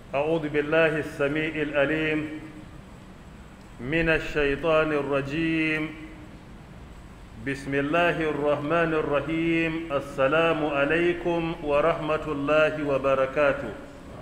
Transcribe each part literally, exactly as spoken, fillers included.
أعوذ بالله السميع العليم من الشيطان الرجيم. بسم الله الرحمن الرحيم. السلام عليكم ورحمة الله وبركاته.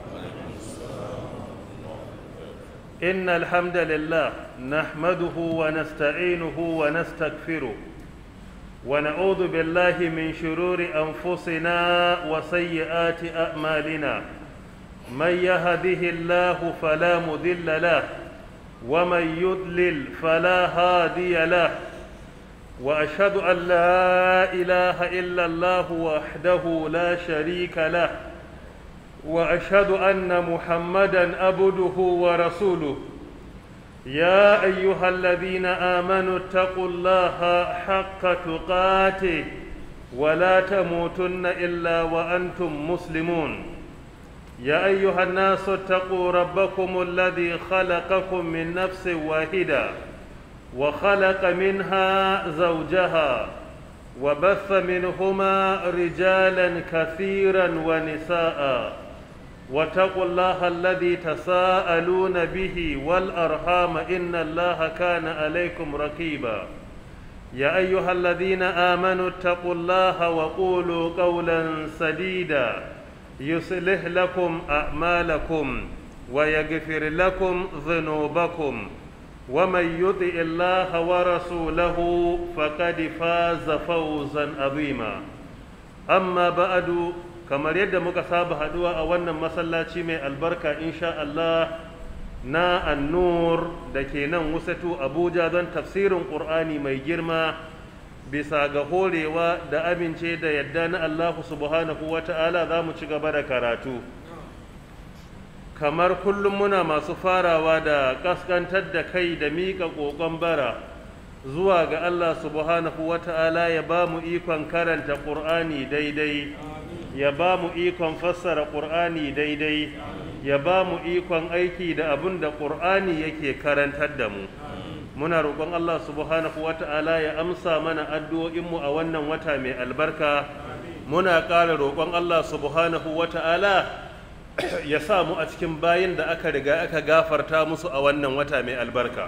إن الحمد لله نحمده ونستعينه ونستغفره ونعوذ بالله من شرور أنفسنا وسيئات أعمالنا. من يهده الله فلا مضل له ومن يضلل فلا هادي له، وأشهد أن لا إله إلا الله وحده لا شريك له، وأشهد أن محمدا عبده ورسوله. يا أيها الذين آمنوا اتقوا الله حق تقاته ولا تموتن إلا وأنتم مسلمون. يا أيها الناس اتقوا ربكم الذي خلقكم من نفس واحدة وخلق منها زوجها وبث منهما رجالا كثيرا ونساء، واتقوا الله الذي تساءلون به والأرحام إن الله كان عليكم رقيبا. يا أيها الذين آمنوا اتقوا الله وقولوا قولا سديدا يصلح لكم أعمالكم ويغفر لكم ذنوبكم، ومن يطع الله ورسوله فقد فاز فوزا عظيما. أما بعد، kamar yadda muka saba haduwa a wannan masallaci mai albarka insha Allah na annur da ke nan wusatu Abuja don tafsirin Qur'ani mai girma bisa ga horewa da amince da yadda na Allah subhanahu wa ta'ala za mu ci gaba da karatu. Kamar kullum muna masu farawa da kaskantar da kai da miƙa ƙoƙon bara zuwa ga Allah subhanahu wa ta'ala ya ba mu ikon karanta ƙur'ani daidai, ya ba mu ikon fassara ƙur'ani daidai, ya ba mu ikon aiki da abin da ƙur'ani yake karantar da mu. Muna roƙon Allah subhanahu wa ta'ala ya amsa mana addu'o'inmu a wannan wata mai albarka. Muna ƙara roƙon Allah subhanahu wa ta'ala ya sa mu a cikin bayin da aka riga aka gafarta musu a wannan wata mai albarka.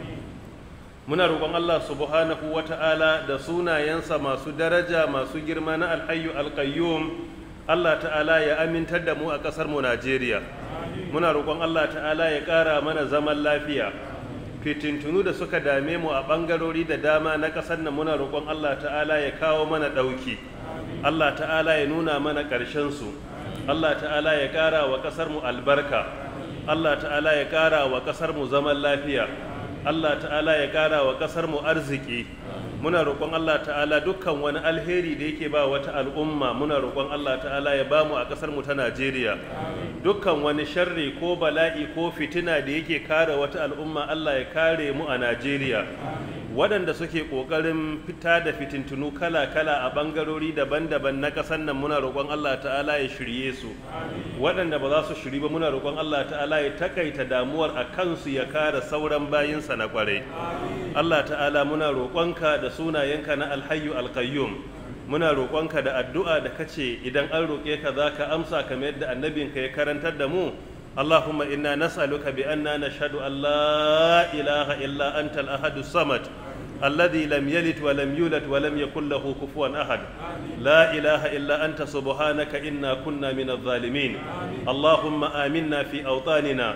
Muna roƙon Allah subhanahu wa ta'ala da sunayensa masu daraja masu girma na alhayyu alƙayyum, Allah ta'ala ya amintar da mu a ƙasar mu Najeriya. Muna roƙon Allah ta'ala ya ƙara mana zaman lafiya. Fitintunu da suka dame mu a ɓangarori da dama na ƙasar nan muna roƙon Allah ta'ala ya kawo mana ɗauki. Allah ta'ala ya nuna mana ƙarshensu. Allah ta'ala ya ƙara wa ƙasar mu albarka. Allah ta'ala ya ƙara wa ƙasar mu zaman lafiya. Allah ta'ala ya ƙara wa ƙasar mu arziki. Muna roƙon Allah ta'ala dukkan wani alheri da yake ba wata al'umma muna roƙon Allah ta'ala ya bamu a ƙasar mu ta Najeriya. Dukkan wani sharri ko bala'i ko fitina da yake kare wata al'umma Allah ya kare mu a Najeriya. Waɗanda suke ƙoƙarin fita da fitintunu kala-kala a ɓangarori daban-daban na ƙasar nan muna roƙon Allah ta'ala ya shirye su. Waɗanda ba za su shiri ba muna roƙon Allah ta'ala ya takaita damuwar a kansu ya kare sauran bayinsa na ƙwarai. Allah ta'ala muna roƙonka da sunayenka na alhayyu alqayyum, muna roƙonka da addu'a da kace idan an roƙe ka za ka amsa kamar yadda annabinka ya karantar da mu. Allahumma inna nas'aluka bi anna nashhadu an la ilaha illa anta al-ahadu samad الذي لم يلد ولم يولد ولم يكن له كفوا أحد. لا إله إلا أنت سبحانك إنا كنا من الظالمين. اللهم آمنا في أوطاننا.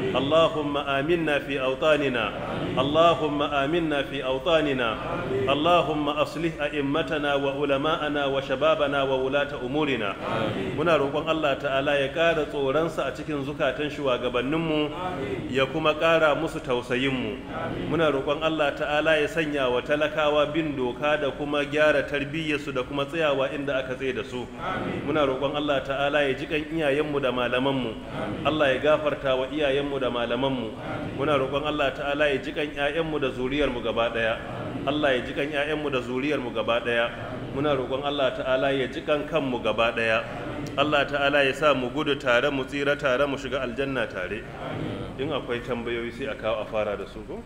اللهم آمنا في أوطاننا. اللهم آمنا في أوطاننا. اللهم أصلح أئمتنا وعلماءنا وشبابنا وولاة أمورنا. muna roƙon Allah ta'ala ya ƙara tsoronsa a cikin zukatan shugabanninmu ya kuma ƙara musu tausayinmu. Muna roƙon Allah ta'ala ya sanya wa talakawa bin doka da kuma gyara tarbiyyarsu da kuma tsayawa inda aka tsaye da su. Muna roƙon Allah ta'ala ya ji kan iyayenmu da malamanmu. Allah ya gafarta wa iyayenmu da malamanmu. Muna roƙon Allah ta'ala ya ji kan ƴaƴanmu da zuriyarmu gaba ɗaya. Allah ya ji kan ƴaƴanmu da zuriyarmu gaba ɗaya. Muna roƙon Allah ta'ala ya ji kan kanmu gaba ɗaya. Allah ta'ala ya sa mu gudu tare mu tsira tare mu shiga aljanna tare. In akwai tambayoyi sai a kawo a fara da su ko?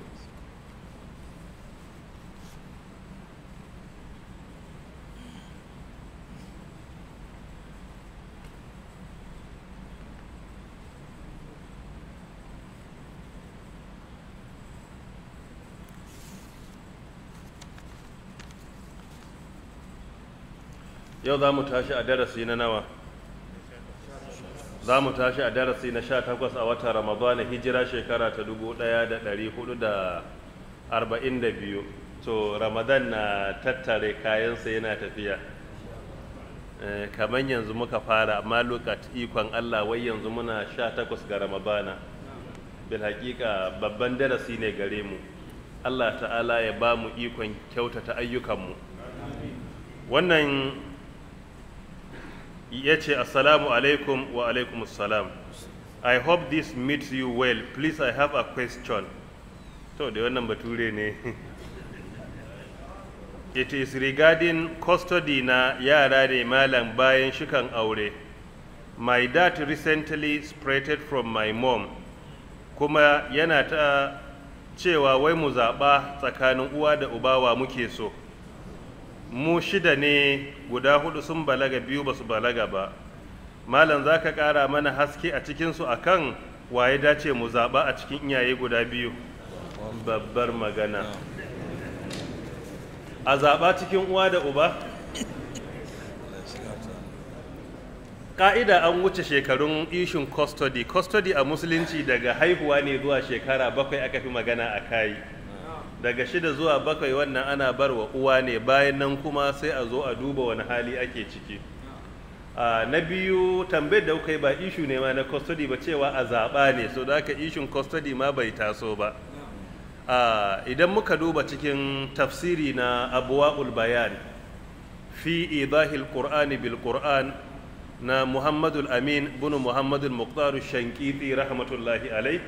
yau za mu tashi a darasi na nawa za mu tashi a darasi na sha takwas a watan ramadana hijira shekara ta dubu ɗaya da ɗari hudu da arba'in da biyu. To ramadan na tattare kayansa yana tafiya eh, kamar yanzu muka fara amma lokat ikon Allah wai yanzu muna sha takwas ga ramadana. Bil hakika babban darasi ne gare mu. Allah ta'ala ya ba mu ikon kyautata ayyukanmu. Wannan ya ce assalamu alaikum wa alaikum assalam. I hope this meets you well. Please, I have a question. To da wannan bature ne. It is regarding custody na yara ne malam bayan shikan aure. My dad recently separated from my mom. Kuma yana ta cewa wai mu zaɓa tsakanin uwa da ubawa muke so. Mu shida ne, guda hudu sun balaga, biyu ba su balaga ba. Malam za ka ƙara mana haske a cikinsu a kan waye dace mu zaɓa a cikin iyaye guda biyu. Babbar magana. A zaɓa cikin uwa da uba? Ƙa'ida an wuce shekarun ishin custody. Custody a musulunci daga haihuwa ne zuwa shekara bakwai aka fi magana a kayi. Daga shida zuwa bakwai wannan ana bar wa uwa ne, bayan nan kuma sai a zo a duba wani hali ake ciki. Uh, na biyu tambayar da kuka yi ba ishu ne ma na custody ba, cewa a zaɓa ne, so da aka ishin custody ma bai taso ba. Uh, idan muka duba cikin tafsiri na Abwaul Bayan fi idahil Qur'ani bil Qur'an na Muhammadul Amin bin Muhammadul Muqtar Shankiti rahmatullahi alai,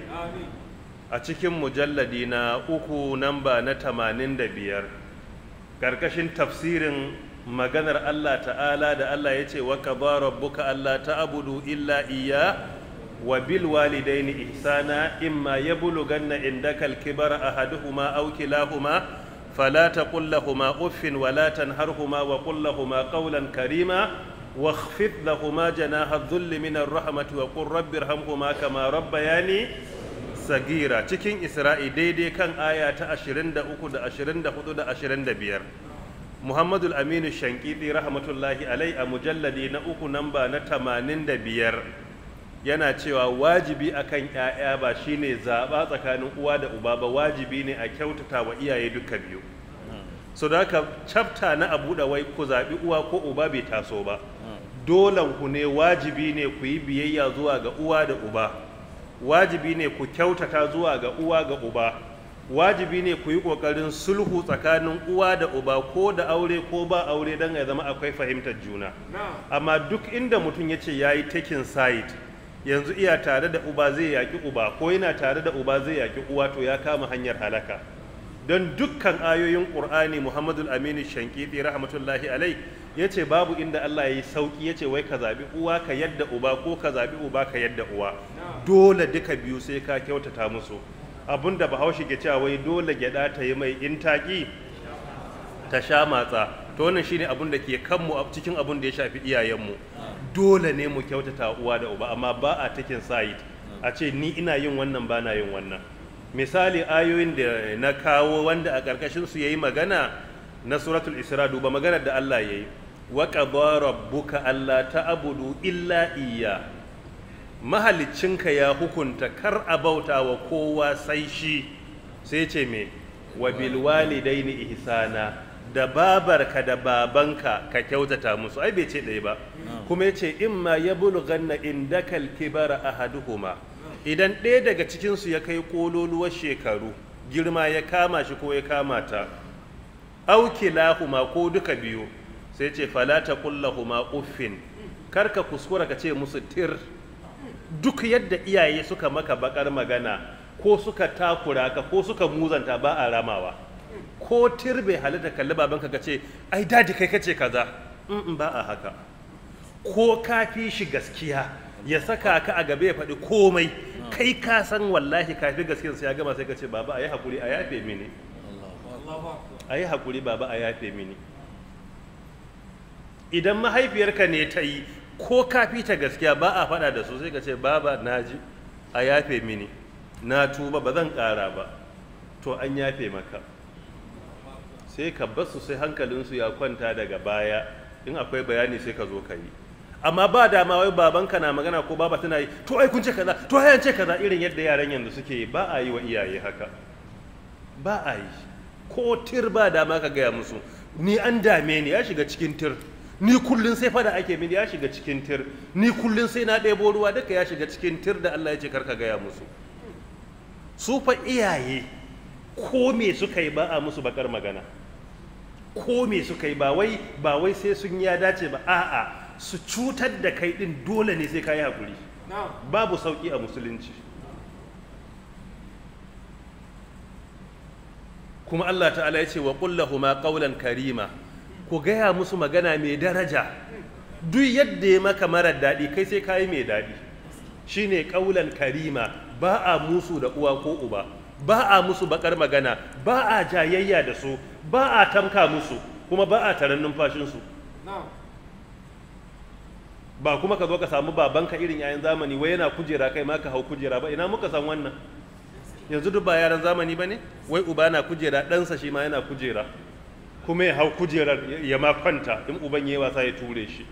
a cikin mujalladi na uku namba na tamanin da biyar, ƙarƙashin tafsirin maganar Allah ta'ala da Allah ya ce wa qada rabbuka alla ta'budu illa iyya wa bil walidaini ihsana imma yablughanna indaka al-kibara ahaduhuma aw kilahuma fala taqul lahumu uffin wa la tanharhuma wa qul lahumu qawlan karima واخفض لهما جناح الذل من الرحمة وقل رب ارحمهما كما ربياني صغيرا. cikin Isra'i daidai kan aya ta ashirin da uku da ashirin da hudu da ashirin da biyar. Muhammadul Aminu Shankiti rahmatullahi alai a mujalladi na uku namba na tamanin da biyar yana cewa wajibi akan ƴaƴa ba shine zaɓa tsakanin uwa da uba ba, wajibi ne a kyautata wa iyaye duka biyu. So da haka chapter na abu da wai ku zaɓi uwa ko uba bai taso ba. Dolan ku ne, wajibi ne ku yi biyayya zuwa ga uwa da uba, wajibi ne ku kyautata zuwa ga uwa ga uba, wajibi ne ku yi ƙoƙarin sulhu tsakanin uwa da uba ko da aure ko ba aure don ya zama akwai fahimtar juna. Amma duk inda mutum ya ce ya yi taking side, yanzu iya tare da uba zai yaƙi uba ko yana tare da uba zai yaƙi uwa, to ya kama hanyar halaka. Don dukkan ayoyin ƙur'ani Muhammadul Aminu Shankiti rahmatullahi alai ya ce babu inda Allah ya yi sauƙi ya ce wai ka zaɓi uwa ka yadda uba ko ka zaɓi uba ka yadda uwa. Dole duka biyu sai ka kyautata musu. Abinda Bahaushe ke cewa wai dole gyaɗa ta yi mai in taƙi ta sha matsa. To wannan shine abin da ke kanmu a cikin abin da ya shafi iyayenmu. Dole ne mu kyautata uwa da uba, amma ba a taking side a ce ni ina yin wannan ba na yin wannan. Misali ayoyin da na kawo wanda a ƙarƙashin su yayi magana na suratul Isra, duba maganar da Allah yayi wa qadara rabbuka alla ta'budu illa iyya. Mahaliccinka ya hukunta kar a bauta wa kowa sai shi, sai ce me wa bil walidaini ihsana, da babarka da babanka ka kyautata musu. Ai bai ce ɗaya ba, kuma yace imma yablughanna indakal kibara ahaduhuma, idan ɗaya daga cikinsu ya kai ƙololuwar shekaru, girma ya kama shi ko ya kama ta, aukilahuma ko duka biyu, sai ce falata kullahuma uffin, karka kuskura ka ce musu tir. Duk yadda iyaye suka maka bakar magana ko suka takura ka ko suka muzanta ba a ramawa. Ko tir bai halitta kalli babanka ka ce ai dadi kai kace kaza, in ba a haka. Ko ka fi shi gaskiya ya saka ka a gaba ya faɗi komai, kai ka san wallahi kafi gaskiyar sai ya gama sai ka ce baba ayi hakuri a yafe mini, ayi hakuri baba a yafe mini. Idan mahaifiyarka ne ta yi ko kafi ta gaskiya ba a faɗa da su, sai ka ce baba naji a yafe mini, na tuba ba zan ƙara ba, to an yafe maka. Sai ka basu sai hankalinsu ya kwanta daga baya in akwai bayani sai ka zo ka yi. Amma ba dama wai babanka na magana ko baba tana yi to ai kun ce kaza to ai an ce kaza, irin yadda yaran yanzu suke yi. Ba a yi wa iyaye haka, ba a yi. Ko tir ba dama ka gaya musu, ni an dame ni, ya shiga cikin tir. Ni kullun sai fada ake mini, ya shiga cikin tir. Ni kullun sai na ɗebo ruwa, duka ya shiga cikin tir da Allah ya ce karka gaya musu. Su fa iyaye ko me suka yi ba a musu bakar magana, ko me suka yi ba wai ba wai sai sun ya dace ba, a'a su cutar da kai din dole ne sai ka yi hakuri. Babu sauki a musulunci. Kuma Allah ta'ala ya ce wa qul lahumu qawlan karima, ku gaya musu magana mai daraja. Duk yadda ya maka marar daɗi kai sai ka yi mai daɗi, shine qawlan karima. Ba a musu da uwa ko uba, ba a musu bakar magana, ba a jayayya da su, ba a tamka musu, kuma ba a taron numfashinsu. Ba kuma ka zo ka samu babanka irin yayin zamani wai yana kujera kai ma ka hau kujera ba. Ina muka san wannan? Yanzu duk ba yaran zamani ba ne? Wai uba na kujera, ɗansa shi ma yana kujera, kuma ya hau kujerar ya ma kwanta, in uban ya yi wasa ya ture shi.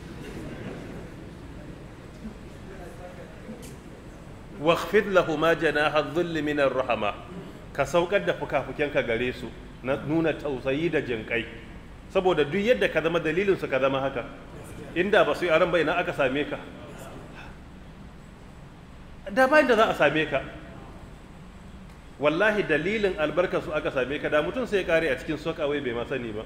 wakhfid lahuma janaha dhulli min ar-rahma, ka saukar da fukafukenka gare su na nuna tausayi da jinkai, saboda duk yadda ka zama dalilin su ka zama haka. Inda ba su yi aran bai na aka same ka, da bayan da za a same ka. Wallahi dalilin albarkar su aka same ka, da mutum sai ya kare a cikin sokawai bai ma sani ba.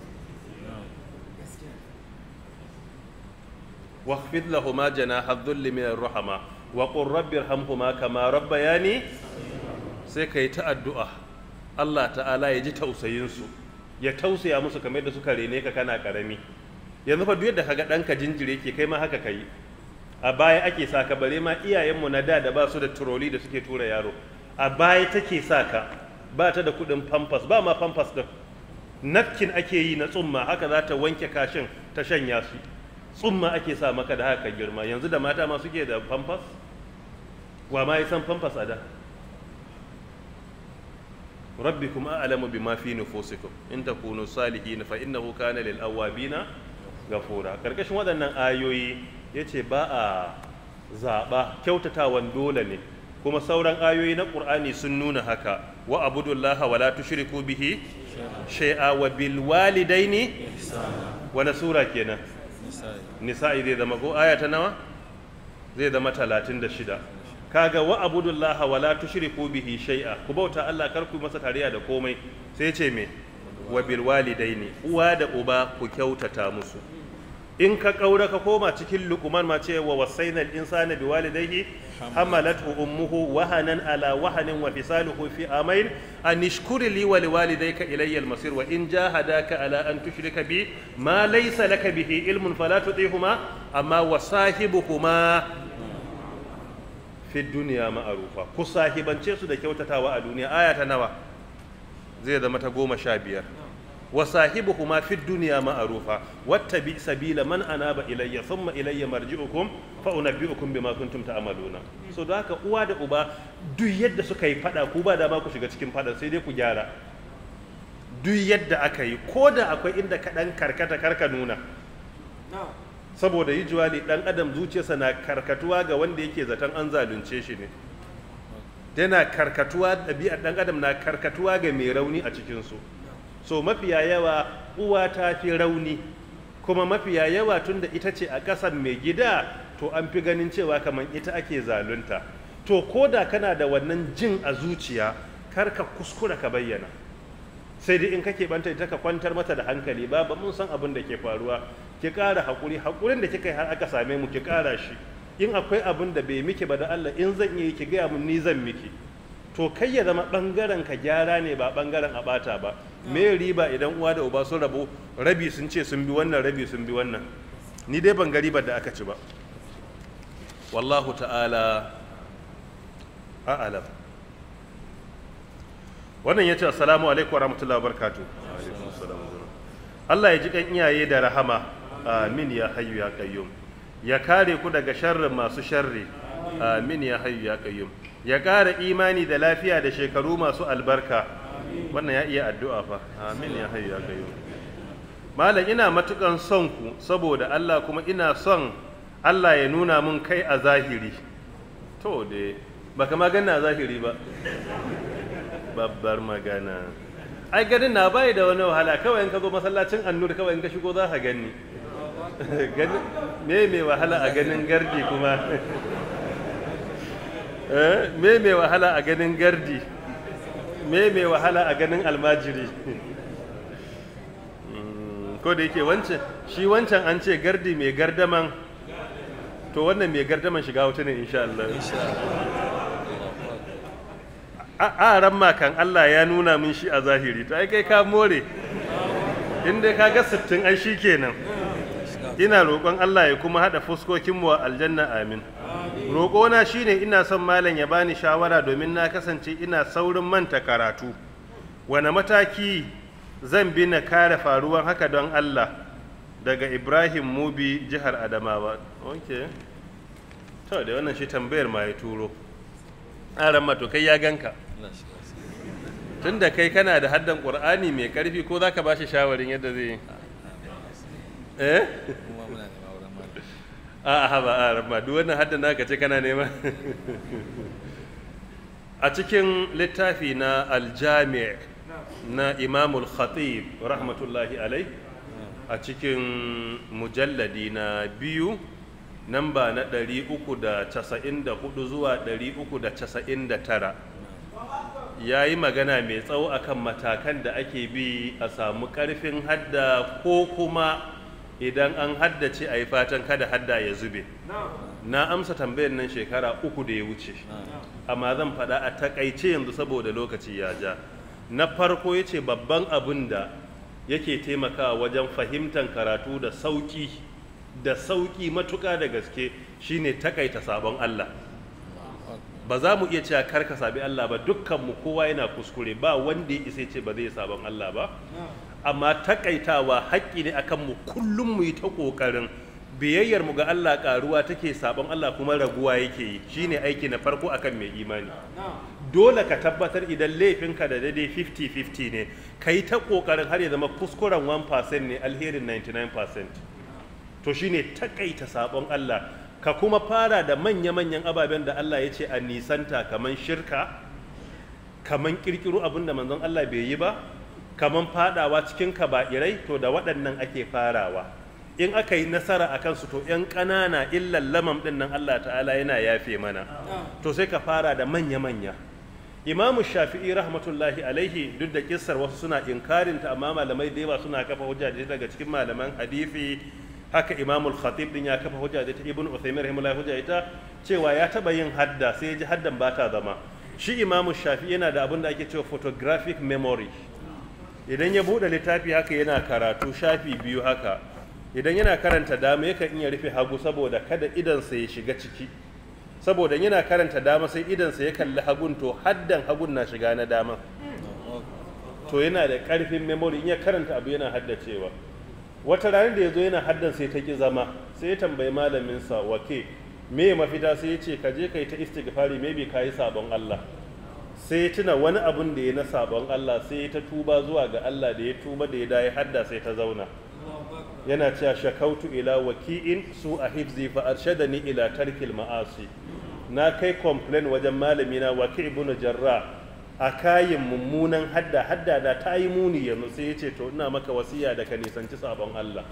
wakhfid lahuma janaha dhulli min ar-rahma wa qur rabbi irhamhuma kama rabbayani, sai kai ta addu'a Allah ta'ala ya ji tausayin su, ya tausaya musu kamar yadda suka rene ka kana karami. Yanzu fa duk yadda kaga danka jinjire ke kai ma haka kai. A baya ake saka, bare ma iyayenmu na da da ba su da turoli da suke tura yaro, a baya take saka, ba ta da kudin pampers, ba ma pampers din, napkin ake yi na tsumma, haka za ta wanke kashin ta shanya shi, tsumma ake sa maka da haka girma. Yanzu da mata ma suke da pampers, wa ma yi san pampers a da. rabbikum a'lamu bima fi nufusikum in takunu salihin fa innahu kana lil awwabina ghafura. Karkashin waɗannan ayoyi yace ba a zaba, kyautatawan dole ne, kuma sauran ayoyi na Qur'ani sun nuna haka. wa abudullaha wa la tushriku bihi shay'a wa bil walidaini wani sura kenan? Nisa'i zai zama ko aya ta nawa? Zai zama talatin da shida. Kaga wa abudullaha wa la tushriku bihi shay'a, ku bauta Allah kar ku masa tarayya da komai. Sai ce me? Wa bil walidaini, uwa da uba ku kyautata musu. In ka kaura ka koma cikin Luqman ma ce wa wasainal insana bi walidayhi hamalathu ummuhu wahanan ala wahanin wa fisaluhu fi amain an ishkuri li wa liwalidayka ilayya al-masir wa in jahadaka ala an tushrika bi ma laysa laka bihi ilmun fala tutihuma amma wasahibuhuma fi dunya ma'rufa. Ku sahibance su da kyautatawa a duniya. Aya ta nawa? Zai zama ta goma sha biyar. wasahibuhuma fi dunya ma'rufa wattabi sabila man anaba ilayya thumma ilayya marji'ukum fa unabbi'ukum bima kuntum ta'maluna. So da haka uwa da uba duk yadda suka yi fada, ku ba da ma ku shiga cikin fada, sai dai ku gyara. Duk yadda aka yi, ko da akwai inda ka dan karkata karka nuna, saboda yijuwali dan adam zuciyarsa na karkatuwa ga wanda yake zaton an zalunce shi ne, yana karkatuwa, ɗabi'ar dan adam na karkatuwa ga mai rauni a cikin su. So mafiya yawa uwa ta fi rauni, kuma mafiya yawa tunda ita ce a ƙasan mai gida, to an fi ganin cewa kamar ita ake zalunta. To ko da kana da wannan jin a zuciya, kar ka kuskura ka bayyana, sai dai in kake banta ita ka kwantar mata da hankali. Ba ba mun san abin da ke faruwa, ki ƙara haƙuri, haƙurin da kika yi har aka same mu ki ƙara shi. In akwai abin da bai miki ba da Allah, in zan iya ki gaya mun, ni zan miki. To kai ya zama ɓangaren ka gyara ne, ba ɓangaren a ɓata ba. Me riba idan uwa da uba sun rabu, rabi sun ce sun bi wannan, rabi sun bi wannan? Ni dai ban ga ribar da aka ci ba. Wallahu ta'ala a'lam. Wannan yace assalamu alaikum wa rahmatullahi wa barakatuh. Allah ya ji kan iyaye da rahama, amin ya hayyu ya qayyum. Ya kare ku daga sharrin masu sharri, amin ya hayyu ya qayyum. Ya ƙara imani da lafiya da shekaru masu albarka. Wannan ya iya addu'a fa, amin ya hayyu ya qayyum. malam ina matukan son ku saboda Allah kuma ina son Allah ya nuna mun kai a zahiri. To dai baka magana a zahiri ba. Babbar magana. Ai ganin na bai da wani wahala, kawai in ka zo masallacin Annur kawai in ka shigo za ka gani. Me me wahala a ganin gardi kuma? Eh me me wahala a ganin gardi? Me me wahala a ganin almajiri? Ko da yake wancan shi wancan an ce gardi mai gardaman, to wannan mai gardaman shiga wuta ne insha Allah. A ran makan Allah ya nuna min shi a zahiri, to ai kai ka more. In dai ka ga sittin ai shi kenan. Ina roƙon Allah ya kuma haɗa fuskokinmu a aljanna, amin. Roƙona shine ina son malam ya bani shawara domin na kasance ina saurin manta karatu. Wane mataki zan bi na kare faruwan haka don Allah? Daga Ibrahim Mubi, jihar Adamawa. Okay. To da wannan shi tambayar ma ya turo. Aran mato kai ya ganka. Tunda kai kana da haddan Qur'ani mai karfi, ko zaka bashi shawarin yadda zai yi? Eh? A'a ba aran ma duk wannan haddan naka ce kana nema. A cikin littafi na Al-Jami' na Imamul Khatib rahmatullahi alai, a cikin mujalladi na biyu namba na ɗari uku da casa'in da hudu zuwa ɗari uku da casa'in da tara, ya yi magana mai tsawo akan matakan da ake bi a samu ƙarfin hadda, ko kuma idan an haddace a yi fatan kada hadda ya zube. Na amsa tambayar nan shekara uku da ya wuce, amma zan faɗa a takaice yanzu saboda lokaci ya ja. Na farko ya ce babban abin da yake taimakawa wajen fahimtar karatu da sauƙi da sauƙi matuƙa da gaske shine takaita sabon Allah. Ba za mu iya cewa kar ka sabi Allah ba, dukkanmu kowa yana kuskure, ba wanda ya isa ce ba zai sabon Allah ba, amma takaitawa haƙƙi ne akan mu kullum mu yi ta ƙoƙarin biyayyar mu ga Allah ƙaruwa take, sabon Allah kuma raguwa yake yi. Shine aiki na farko akan mai imani. Dole ka tabbatar idan laifinka da daidai fifty fifty ne, ka yi ta ƙoƙarin har ya zama kuskuren one percent ne, alherin ninety-nine percent. To shine takaita sabon Allah, ka kuma fara da manya-manyan ababen da Allah ya ce a nisanta, kaman shirka, kaman kirkiro abin da manzon Allah bai yi ba, kaman fadawa cikin kaba'irai, to da waɗannan ake farawa. In aka yi nasara a kansu, to ‘yan ƙanana illan lamam ɗin nan Allah ta'ala yana yafe mana. To sai ka fara da manya-manya. Imamu Shafi'i rahmatullahi alaihi, duk da kissar wasu suna inkarinta, amma malamai da yawa suna kafa hujja daga cikin malaman hadisi. Haka Imamul Khatib din ya kafa hujja da ta Ibn Uthaymeen rahimahullah hujja ita cewa ya taba yin hadda sai ya ji haddan ba ta zama. Shi Imamu Shafi yana da abin da ake cewa photographic memory. Idan ya bude littafi haka yana karatu shafi biyu haka, idan yana karanta dama yakan iya rufe hagu saboda kada idansa ya shiga ciki. Saboda yana karanta dama sai idansa ya kalli hagun, to haddan hagun na shiga na dama. To yana da karfin memory, in ya karanta abu yana haddacewa. Wata ranar da ya zo yana haddan sai ta ki zama, sai ya tambayi malaminsa wake me mafita, sai ya ce ka je ka yi ta istighfari, maybe ka yi sabon Allah. Sai ya tuna wani abun da ya na sabon Allah, sai ya ta tuba zuwa ga Allah, da ya tuba da ya dai hadda sai ta zauna. Yana cewa shakautu ila waki'in su a hifzi fa arshadani ila tarkil ma'asi. Na kai complain wajen malamina Waki' ibn Jarrah a kayin mummunan hadda, hadda da ta yi muni yanzu, sai ya ce to ina maka wasiya da ka nisanci sabon Allah.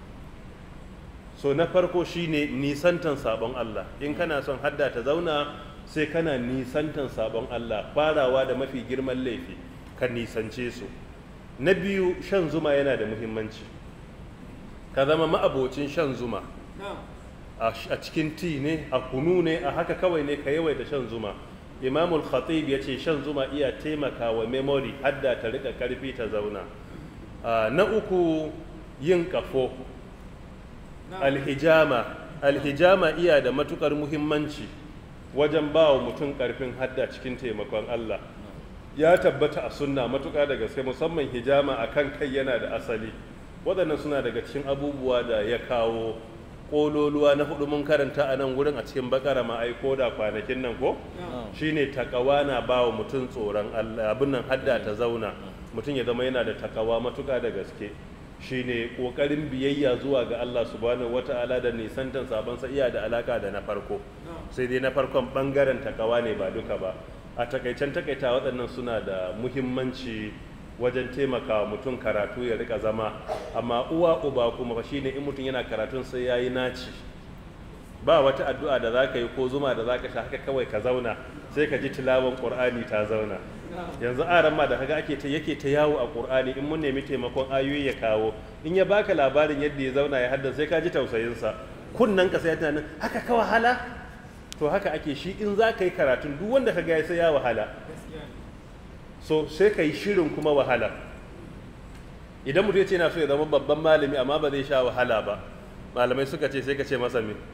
So na farko shine nisantan sabon Allah. In kana son hadda ta zauna, sai kana nisantan sabon Allah, farawa da mafi girman laifi ka nisance su. Na biyu, shan zuma yana da muhimmanci. Ka zama ma'abocin shan zuma, a cikin ti ne, a kunu ne, a haka kawai ne ka yawaita shan zuma. Imamul Khatib ya ce shan zuma iya taimaka wa memory, hadda ta rika karfi ta zauna. Uh, na uku, yin kafo. Alhijama. Alhijama iya da matukar muhimmanci wajen ba wa mutum karfin hadda cikin taimakon Allah. Ya tabbata a sunna matuka da gaske, musamman hijama a kan kai yana da asali. Waɗannan suna daga cikin abubuwa da ya kawo ƙololuwa na hudu, mun karanta a nan wurin a cikin bakara ma ai ko da kwanakin nan ko shine takawa na ba wa mutum tsoron Allah, abin nan hadda ta zauna, mutum ya zama yana da takawa matuƙa da gaske. shine kokarin biyayya zuwa ga Allah subhanahu wata'ala da nisantan sabon sa iya da alaka da na farko, sai dai na farkon bangaren takawa ne ba duka ba. A takaicen takaita waɗannan suna da muhimmanci wajen taimakawa mutum karatu ya rika zama, amma uwa uba kuma shine in mutum yana karatun sai yayi naci. Ba wata addu'a da zaka yi ko zuma da zaka sha haka kawai ka zauna sai ka ji tilawan Qur'ani ta zauna. Yanzu aran ma da kaga ake ta yake ta yawo a Qur'ani, in mun nemi taimakon ayoyi ya kawo, in ya baka labarin yadda ya zauna ya haddace sai ka ji tausayin sa. Kunnan ka sai tunanin haka ka wahala, to haka ake shi in za ka yi karatun duk wanda ka ga sai ya wahala, so sai ka yi shirin kuma wahala. Idan mutum ya ce yana so ya zama babban malami amma ba zai sha wahala ba, malamai suka ce sai ka ce masa me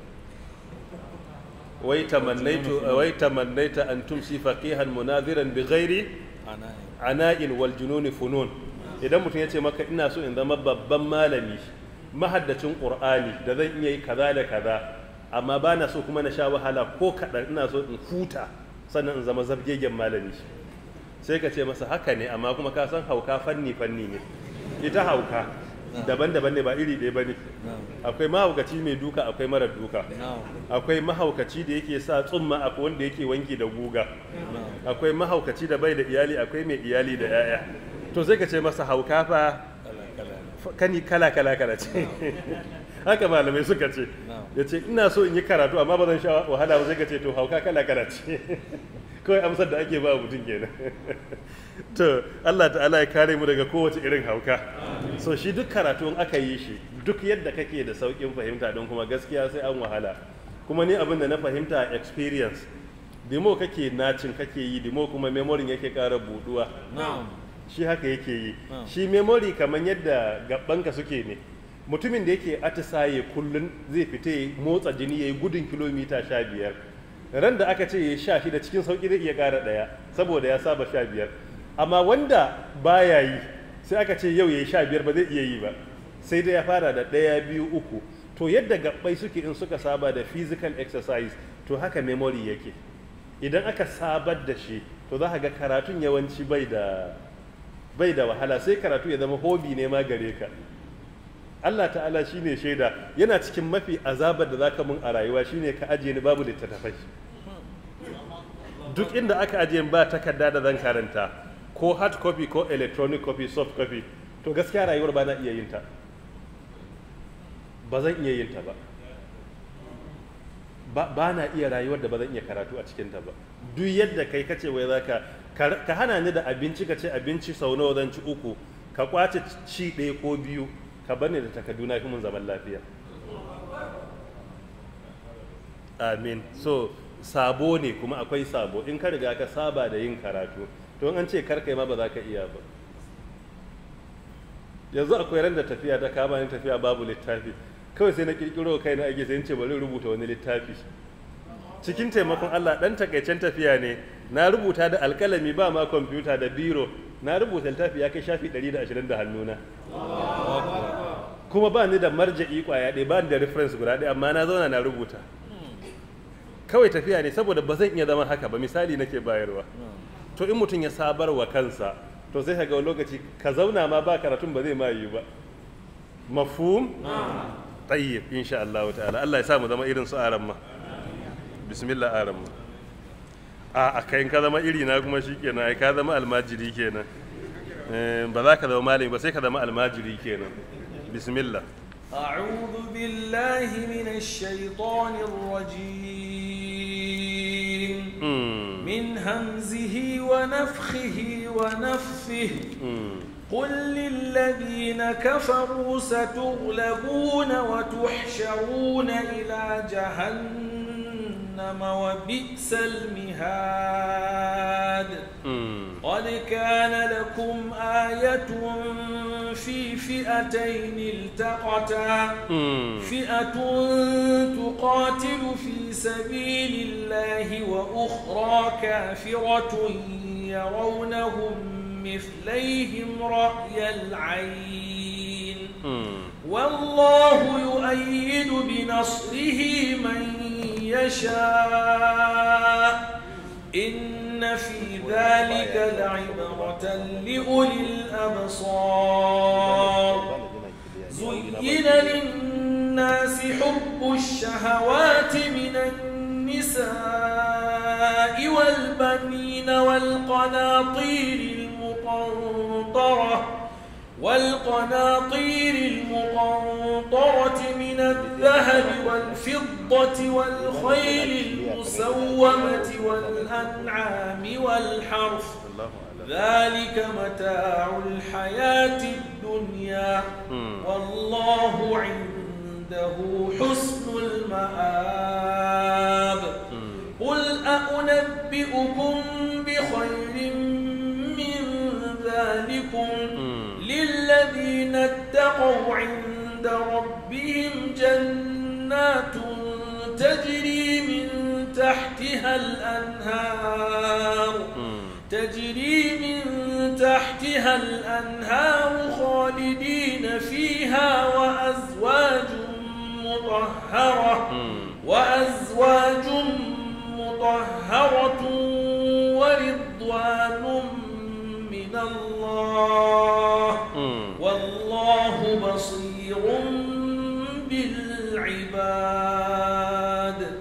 wai tamannaitu wai tamannaita an tumsi faqihan munaziran bi ghairi ana'in wal jununi funun. Idan mutum ya ce maka ina so in zama babban malami mahaddacin Qur'ani da zan iya yi kaza da kaza, amma ba na so kuma na sha wahala ko kaɗan, ina so in huta sannan in zama zabgegen malami, sai ka ce masa haka ne, amma kuma ka san hauka fanni fanni ne. Ita hauka daban-daban ne, ba iri ɗaya ba ne. Akwai mahaukaci mai duka, akwai mara duka. Akwai mahaukaci da yake sa tsumma, akwai wanda yake wanki da guga. Akwai mahaukaci da bai da iyali, akwai mai iyali da 'ya'ya. To sai ka ce masa hauka fa kani kala kala kala ce. Haka malamai suka ce. Ya ce ina so in yi karatu amma ba zan sha wahala ba, sai ka ce to hauka kala kala ce. Kawai amsar da ake ba mutum kenan. To Allah ta'ala ya kare mu daga kowace irin hauka. So shi duk karatu in aka yi shi duk yadda kake da saukin fahimta don kuma gaskiya sai an wahala. Kuma ni abin da na fahimta experience, dimo kake nacin kake yi, dimo kuma memory yake ƙara buduwa. Shi haka yake yi. Shi memory kamar yadda gabanka suke ne. Mutumin da yake atisaye kullun zai fita motsa jini yayi gudun kilomita sha biyar. Ran da aka ce ya sha shida cikin sauki zai iya ƙara ɗaya saboda ya saba sha biyar. Amma wanda baya yi sai aka ce yau ya yi sha biyar ba zai iya yi ba, sai dai ya fara da ɗaya biyu uku. To yadda gabbai suke in suka saba da physical exercise, to haka memory yake. Idan aka sabar da shi to za ka ga karatun yawanci bai da bai da wahala, sai karatu ya zama hobby ne ma gare ka. Allah ta'ala shine shaida, yana cikin mafi azabar da zaka mun a rayuwa shine ka ajiye ni babu littattafai. Duk inda aka ajiye ba takarda da zan karanta, ko hard copy ko electronic copy, soft copy, to gaskiya rayuwar ba na iya yin ta, ba zan iya yin ta ba ba na iya rayuwar da ba zan iya karatu a cikinta ba. Duk yadda kai kace wai zaka ka hana ni da abinci, ka ce abinci sau nawa zan ci uku, ka kwace ci ɗaya ko biyu, ka bar ni da takarduna fi mun zaman lafiya. Amin. So sabo ne, kuma akwai sabo. In ka riga ka saba da yin karatu, to an ce karkai ma ba za ka iya ba. Yanzu akwai ran da tafiya ta kama ni, tafiya babu littafi, kawai sai na kirkiro kai na ake sai in ce bari rubuta wani littafi. Cikin taimakon Allah dan takaicen tafiya ne, na rubuta da alkalami ba ma kwamfuta da biro, na rubuta littafi ya kai shafi ɗari da ashirin da hannuna. Kuma ba ni da marja'i kwaya ɗaya, ba ni da reference guda ɗaya, amma na zauna na rubuta. Kawai tafiya ne, saboda ba zan iya zama haka ba, misali nake bayarwa. To in mutum ya sabar wa kansa, to sai ka ga lokaci ka zauna ma ba karatun ba zai ma yi ba. Mafhum? Tayyib, insha Allah ta'ala. Allah ya sa mu zama irin su aran ma. Bismillah aran ma. A a kai ka zama iri na kuma shikenan, ai ka zama almajiri kenan. Eh ba za ka zama malami ba, sai ka zama almajiri kenan. Bismillah. أعوذ بالله من الشيطان الرجيم من همزه ونفخه ونفثه قل للذين كفروا ستغلبون وتحشرون إلى جهنم وبئس المهاد قد كان لكم آية في فئتين التقتا فئة تقاتل في سبيل الله وأخرى كافرة يرونهم مثليهم رأي العين والله يؤيد بنصره من يشاء إن في ذلك لعبرة لأولي الأبصار زين للناس حب الشهوات من النساء والبنين والقناطير المقنطرة والقناطير المقنطرة من الذهب والفضة والخيل المسومة والأنعام والحرث ذلك متاع الحياة الدنيا والله عنده حسن المآب قل أنبئكم بخير من ذلكم للذين اتقوا عند ربهم جنات تجري من تحتها الأنهار تجري من تحتها الأنهار خالدين فيها وأزواج مطهرة وأزواج مطهرة ورضوان من الله والله بصير بالعباد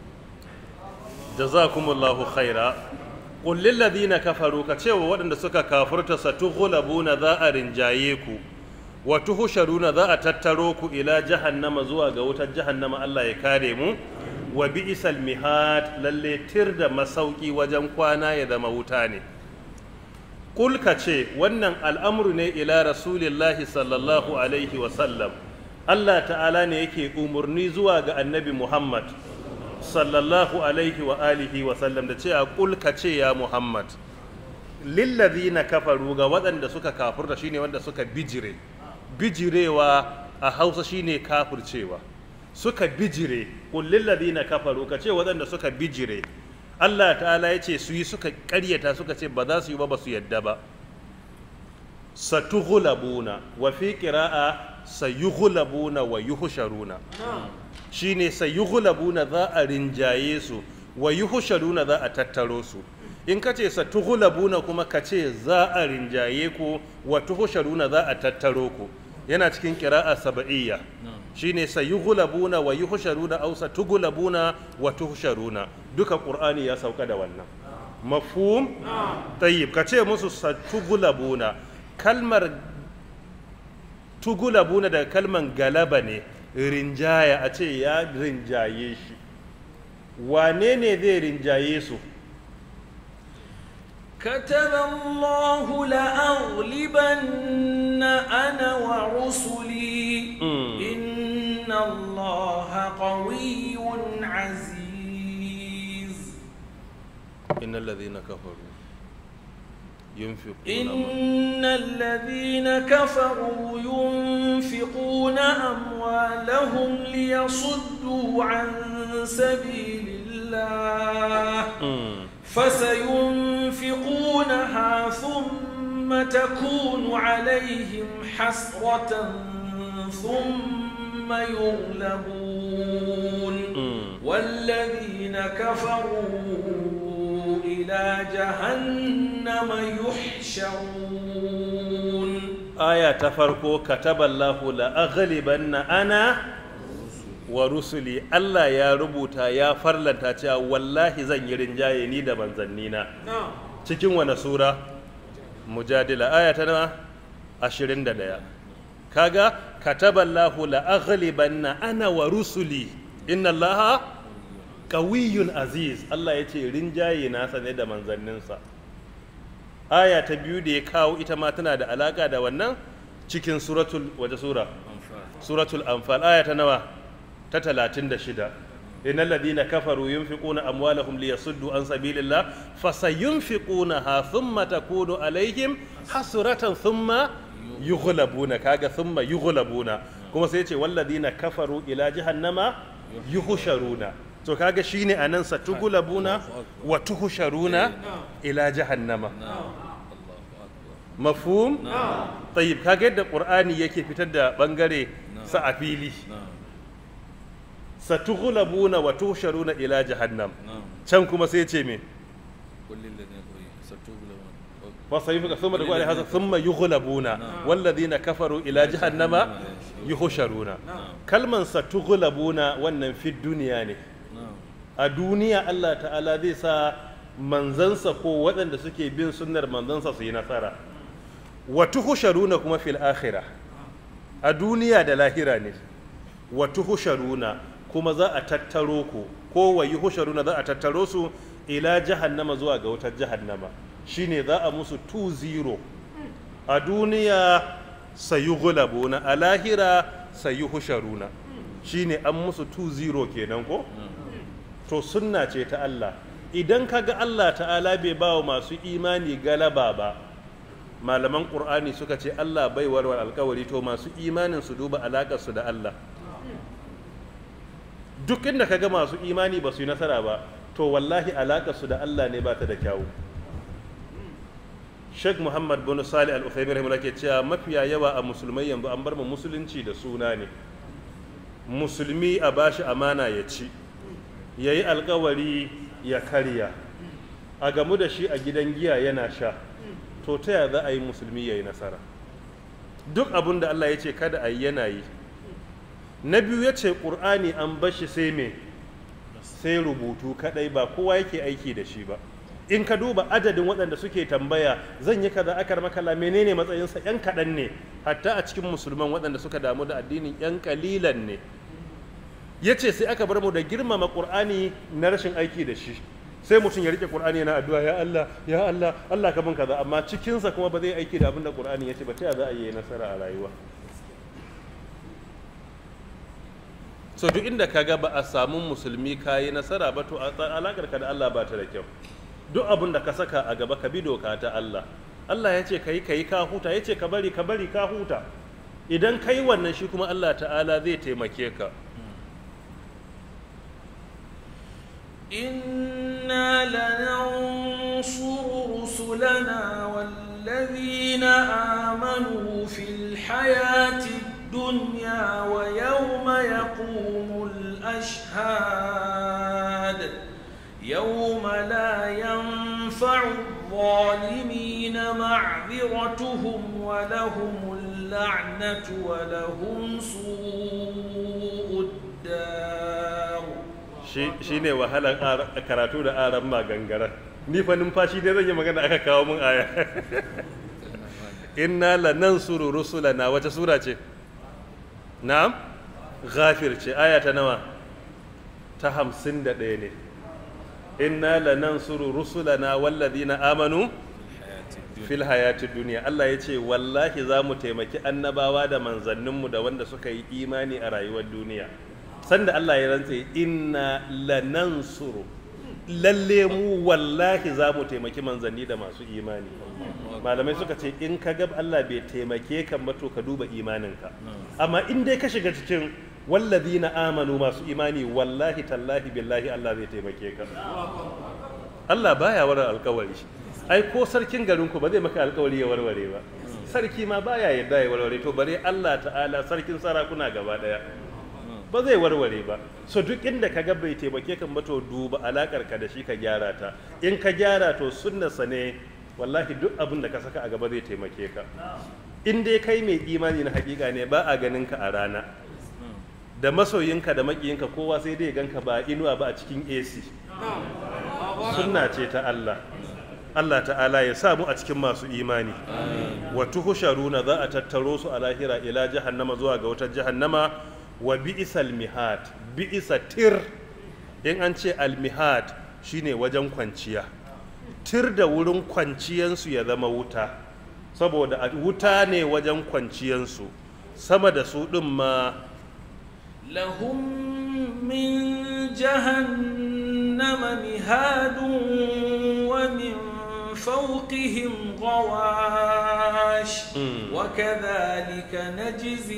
جزاكم الله خيرا قل للذين كفروا كتشوا waɗanda suka kafurta satughlabuna za a rinjaye ku wa tuhsharuna za a tattaro ku ila jahannama zuwa ga wutar jahannama Allah ya kare mu wa bi'sal mihad lalle tir da masauki wajen kwana ya zama wuta ne kul kace wannan al'amru ne ila rasulillahi sallallahu alaihi wa sallam Allah ta'ala ne yake umurni zuwa ga annabi Muhammad sallallahu alaihi wa alihi wa sallam da cewa kul kace ya Muhammad lillazina kafaru ga waɗanda suka kafurta shine wanda suka bijire bijirewa a Hausa shine kafircewa suka bijire kul lillazina kafaru kace waɗanda suka bijire Allah ta'ala ya ce su yi suka ƙaryata suka ce ba za su yi ba ba su yadda ba satughlabuna wa fi qira'a sayughlabuna wa yuhsharuna shine sayughlabuna za a rinjaye su wa yuhsharuna za a tattaro su in kace satughlabuna kuma kace za a rinjaye ku wa tuhsharuna za a tattaro ku yana cikin qira'a sab'iyya shine sayughlabuna wa yuhsharuna aw satughlabuna wa tuhsharuna duka qur'ani ya sauka da wannan mafhum tayyib kace musu satughlabuna kalmar tughlabuna daga kalman galaba ne rinjaya a ce ya rinjaye shi wane ne zai rinjaye su كتب الله لأغلبن أنا ورسلي إن الله قوي عزيز إن الذين كفروا ينفقون إن الذين كفروا ينفقون أموالهم ليصدوا عن سبيل الله فسينفقونها ثم تكون عليهم حسرة ثم يغلبون والذين كفروا إلى جهنم يحشرون آية تفرقوا كتب الله لأغلبن أنا wa rusuli Allah ya rubuta ya farlanta cewa wallahi zan yi rinjaye ni da manzannina cikin wani sura mujadila aya ta nawa ashirin da ɗaya kaga kataballahu la aghlibanna ana wa rusuli inna allaha qawiyyun aziz Allah ya ce rinjaye nasa ne da manzanninsa aya ta biyu da ya kawo ita ma tana da alaka da wannan cikin suratul waje sura suratul anfal aya ta nawa ta talatin da shida innal ladina kafaru yunfiquna amwalahum liyasuddu an sabilillah fasayunfiqunaha thumma takunu alaihim hasratan thumma yughlabuna kaga thumma yughlabuna kuma sai yace wal ladina kafaru ila jahannama yuhsharuna to kaga shine anan satughlabuna wa tuhsharuna ila jahannama mafhum tayyib kaga yadda qur'ani yake fitar da bangare sa a fili satughlabuna wa tuhsharuna ila jahannam can kuma sai ce me وسيفك ثم تقول هذا ثم يغلبون والذين كفروا إلى جهنم يحشرون كلمة ستغلبون wannan fi duniya ne a duniya Allah ta'ala zai sa manzansa ko waɗanda suke bin sunnar manzansa su yi nasara wa tuhsharuna kuma fil akhirah a duniya da lahira ne wa tuhsharuna kuma za a tattaro ku ko wa yuhsharuna za a tattaro su ila jahannama zuwa ga wutar jahannama shine za a musu two zero a duniya sayughlabuna a lahira sayuhsharuna shine an musu two zero kenan ko to sunna ce ta Allah idan kaga Allah ta'ala bai bawa masu imani galaba ba malaman qur'ani suka ce Allah bai warware alkawari to masu imanin su duba alakar su da Allah duk inda kaga masu imani ba su yi nasara ba to wallahi alakar su da Allah ne ba ta da kyawu Sheikh Muhammad bin Salih Al-Uthaymeen rahimahullah ke cewa mafiya yawa a musulmai yanzu an bar mu musulunci da suna ne musulmi a bashi amana ya ci yayi alkawari ya karya a gamu da shi a gidan giya yana sha to ta ya za a yi musulmi yayi nasara duk abin da Allah ya ce kada a yi yana yi na biyu ya ce ƙur'ani an bashi sai me sai rubutu kadai ba kowa yake aiki da shi ba in ka duba adadin waɗanda suke tambaya zan yi kaza akar makala menene matsayinsa yan kaɗan ne hatta a cikin musulman waɗanda suka damu da addinin yan kalilan ne ya ce sai aka bar mu da girmama ƙur'ani na rashin aiki da shi sai mutum ya rike ƙur'ani yana addu'a ya Allah ya Allah Allah ka bin kaza amma cikinsa kuma ba zai aiki da abin da ƙur'ani ya ce ba ta ya za a yi nasara a rayuwa so duk inda ka ga ba a samu musulmi kayi nasara ba to alakar ka da Allah ba ta da kyau duk abin da ka saka a gaba ka bi doka ta Allah Allah ya ce ka yi ka yi ka huta ya ce ka bari ka bari ka huta idan ka yi wannan shi kuma Allah ta'ala zai taimake ka inna lanansuru rusulana wallazina amanu fil hayati dunya wa yawma yaqumul ashhad يوم لا ينفع الظالمين معذرتهم ولهم اللعنة ولهم سوء الدار shi ne wahalar karatu da aran magangara ni fa numfashi dai zan yi magana aka kawo mun aya inna lanansuru rusulana wace sura ce na'am ghafir ce aya ta nawa ta hamsin da ɗaya ne inna lanansuru rusulana walladhina amanu fil hayati dunya Allah ya ce wallahi za mu taimaki annabawa da manzanninmu da wanda suka yi imani a rayuwar duniya sanda Allah ya rantse inna lanansuru lalle mu wallahi za mu taimaki manzanni da masu imani malamai suka ce in ka ga Allah bai taimake ka ba to ka duba imaninka amma in dai ka shiga cikin wallazina amanu masu imani wallahi tallahi billahi Allah zai taimake ka Allah baya warar alkawari ai ko sarkin garinku ba zai maka alkawari ya warware ba sarki ma baya yadda ya warware to bare Allah ta'ala sarkin sarakuna gaba daya ba zai warware ba so duk inda ka ga bai taimake kan ba to duba alakar ka da shi ka gyara ta in ka gyara to sunnarsa ne wallahi duk abin da ka saka a gaba zai taimake ka in dai kai mai imani na hakika ne ba a ganin ka a rana da masoyinka da makiyinka kowa sai dai ganka ba inuwa ba a cikin A C sunna ce ta Allah Allah ta'ala ya sa mu a cikin masu imani wa tuhsharuna za a tattaro su a lahira ila jahannama zuwa ga wutar jahannama wa bi'sal mihad bi'sa tir in an ce al mihad shine wajen kwanciya tir da wurin kwanciyansu ya zama wuta saboda wuta ne wajen kwanciyansu sama da su din ma لهم من جهنم مهاد ومن فوقهم غواش وكذلك نجزي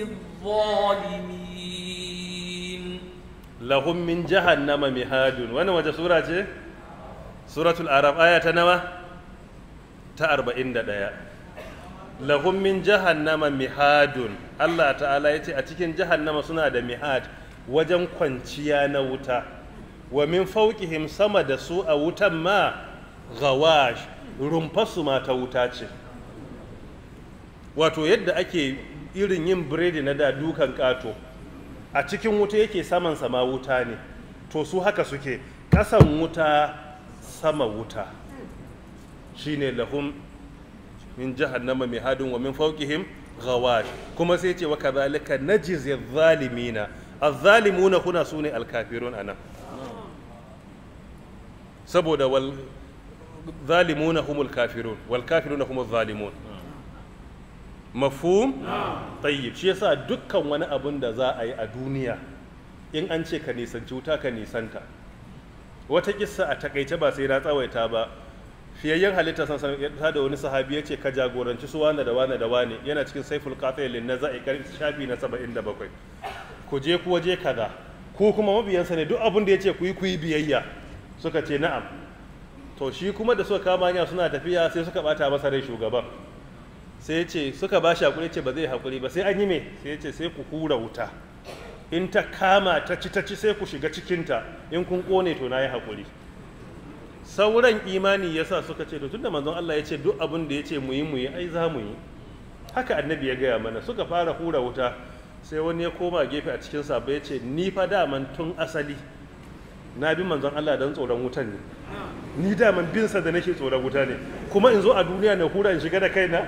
الظالمين لهم من جهنم مهاد وانا وجه سورة سورة الأعراف آية نوى تأربعين دقيقة lahum min jahannama mihadun Allah ta'ala ya ce a cikin jahannama suna da mihad wajen kwanciya na wuta wa min fawqihim sama da su a wutan ma gawash rumfarsu ma ta wuta ce. Wato yadda ake irin yin biredi na da dukan ƙato, a cikin wuta yake, saman sama wuta ne, to su haka suke, ƙasan wuta sama wuta, shine lahum min jahannama mihadun wa min fawqihim ghawash. Kuma sai ce wa kadhalika najzi adh-dhalimina, adh-dhalimuna kuna sune al-kafirun anan, saboda wal zalimuna humul kafirun wal kafiruna humuz zalimun. Mafhum? Tayyib. Shi yasa dukkan wani abun da za a yi a duniya, in an ce ka nisanci wuta ka nisanta. Wata kissa a takaice ba sai na tsawaita ba, fiyayyen halitta san san ta da wani sahabi ya ce ka jagoranci su wane da wane da wane, yana cikin saiful qatil lin naza'i shafi na saba'in da bakwai. Ku je ku waje kaza, ko kuma mabiyansa ne, duk abin da ya ce ku yi ku yi biyayya. Suka ce na'am. To shi kuma da suka kama hanya suna tafiya sai suka bata masa rai shugaban. Sai ya ce suka ba shi hakuri, ce ba zai hakuri ba, sai an yi me, sai ya ce sai ku hura wuta, in ta kama ta ci ta ci sai ku shiga cikinta, in kun kone to na yi hakuri. Sauran imani yasa suka ce to tunda manzon Allah ya ce duk abin da ya ce mu yi mu yi, ai za mu yi. Haka annabi ya gaya mana. Suka fara hura wuta, sai wani ya koma gefe a cikin sa ya ce ni fa daman tun asali na bi manzon Allah don tsoron wutan ne, ni daman binsa da nake tsoron wuta ne, kuma in zo a duniya na hura in shiga da kaina.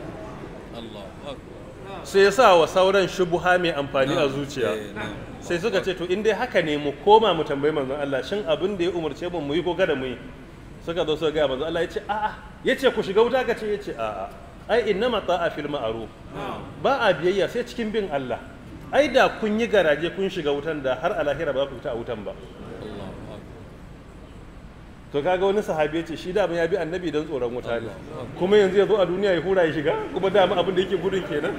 Sai ya sa wa sauran shubuha mai amfani a zuciya, sai suka ce to in dai haka ne mu koma mu tambayi manzon Allah shin abin da ya umarce mu mu yi ko kada mu yi. Suka zo suka ga manzon Allah ya ce a'a, ya ce ku shiga wuta, ka ce ya ce a'a, ai innama ta'a fil ma'ruf, ba a biyayya sai cikin bin Allah. Ai da kun yi garaje kun shiga wutan da har a lahira ba ku fita a wutan ba. To kaga wani sahabi ya ce shi dama ya bi annabi don tsoron wuta ne, kuma yanzu ya zo a duniya ya hura ya shiga, kuma dama abin da yake gudun kenan.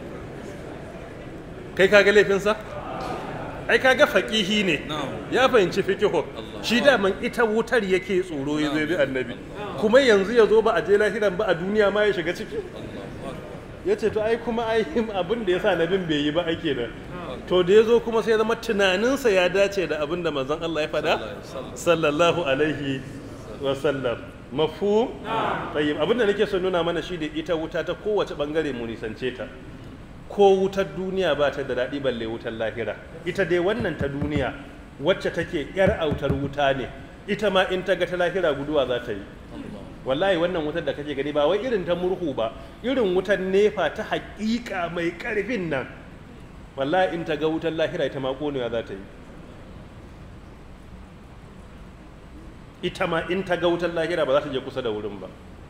Kai kaga laifinsa? Ai kaga faqihi ne, ya fahimci fiqhu, shi daman ita wutar yake tsoro ya zo ya bi annabi, kuma yanzu ya zo ba a je lahiran ba a duniya ma ya shiga ciki. Ya ce to ai kuma ai abin da ya sa nabin bai yi ba ake da. To da ya zo kuma sai zama tunaninsa ya dace da abin da manzon Allah ya faɗa sallallahu alaihi wa sallam. Mafhum? Tayyib. Abin da nake so nuna mana shi da ita wuta ta kowace bangare mu nisance ta. Ko wutar duniya ba ta da daɗi balle wutar lahira. Ita dai wannan ta duniya wacce take yar autar wuta ne, ita ma in ta ga ta lahira guduwa za ta yi. Wallahi wannan wutar da kake gani ba wai irin ta murhu ba, irin wutar nefa ta haƙiƙa mai ƙarfin nan, wallahi in ta ga wutar lahira ita ma ƙonewa za ta yi. Ita ma in ta ga wutar lahira ba za ta je kusa da wurin ba.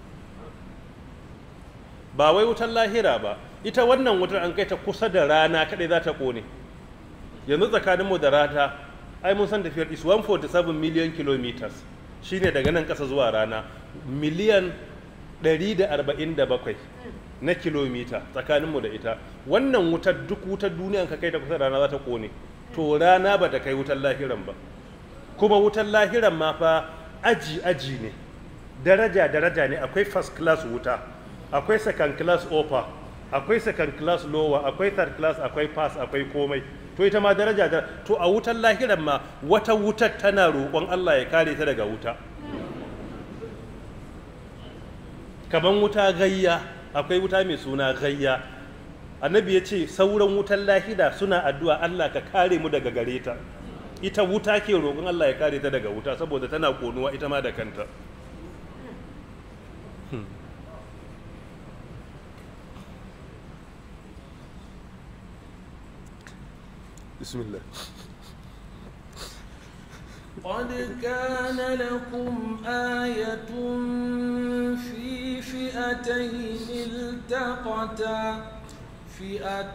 Ba wai wutar lahira ba, ita wannan wutar an kai ta kusa da rana kaɗai za ta ƙone. Yanzu tsakaninmu da rata, ai mun san tafiyar is one hundred forty-seven million kilometers, shine daga nan ƙasa zuwa rana, miliyan ɗari da arba'in da bakwai na kilomita tsakaninmu da ita. Wannan wutar duk wutar duniyan ka kai ta kusa da rana za ta ƙone, to rana ba ta kai wutar lahiran ba. Kuma wutar lahiran ma fa aji aji ne, daraja daraja ne, akwai first class wuta, akwai second class upper, akwai second class lower, akwai third class, akwai pass, akwai komai. To ita ma daraja da to a wutar lahiran ma wata wutar tana roƙon Allah ya kare ta daga wuta. Kaman wuta gayya, akwai wuta mai suna gayya. Annabi ya ce sauran wutar lahira suna addu'a Allah ka kare mu daga gare ta. Ita wuta ke roƙon Allah ya kare ta daga wuta saboda tana ƙonuwa ita ma da kanta. بسم الله. قد كان لكم آية في فئتين التقتا، فئة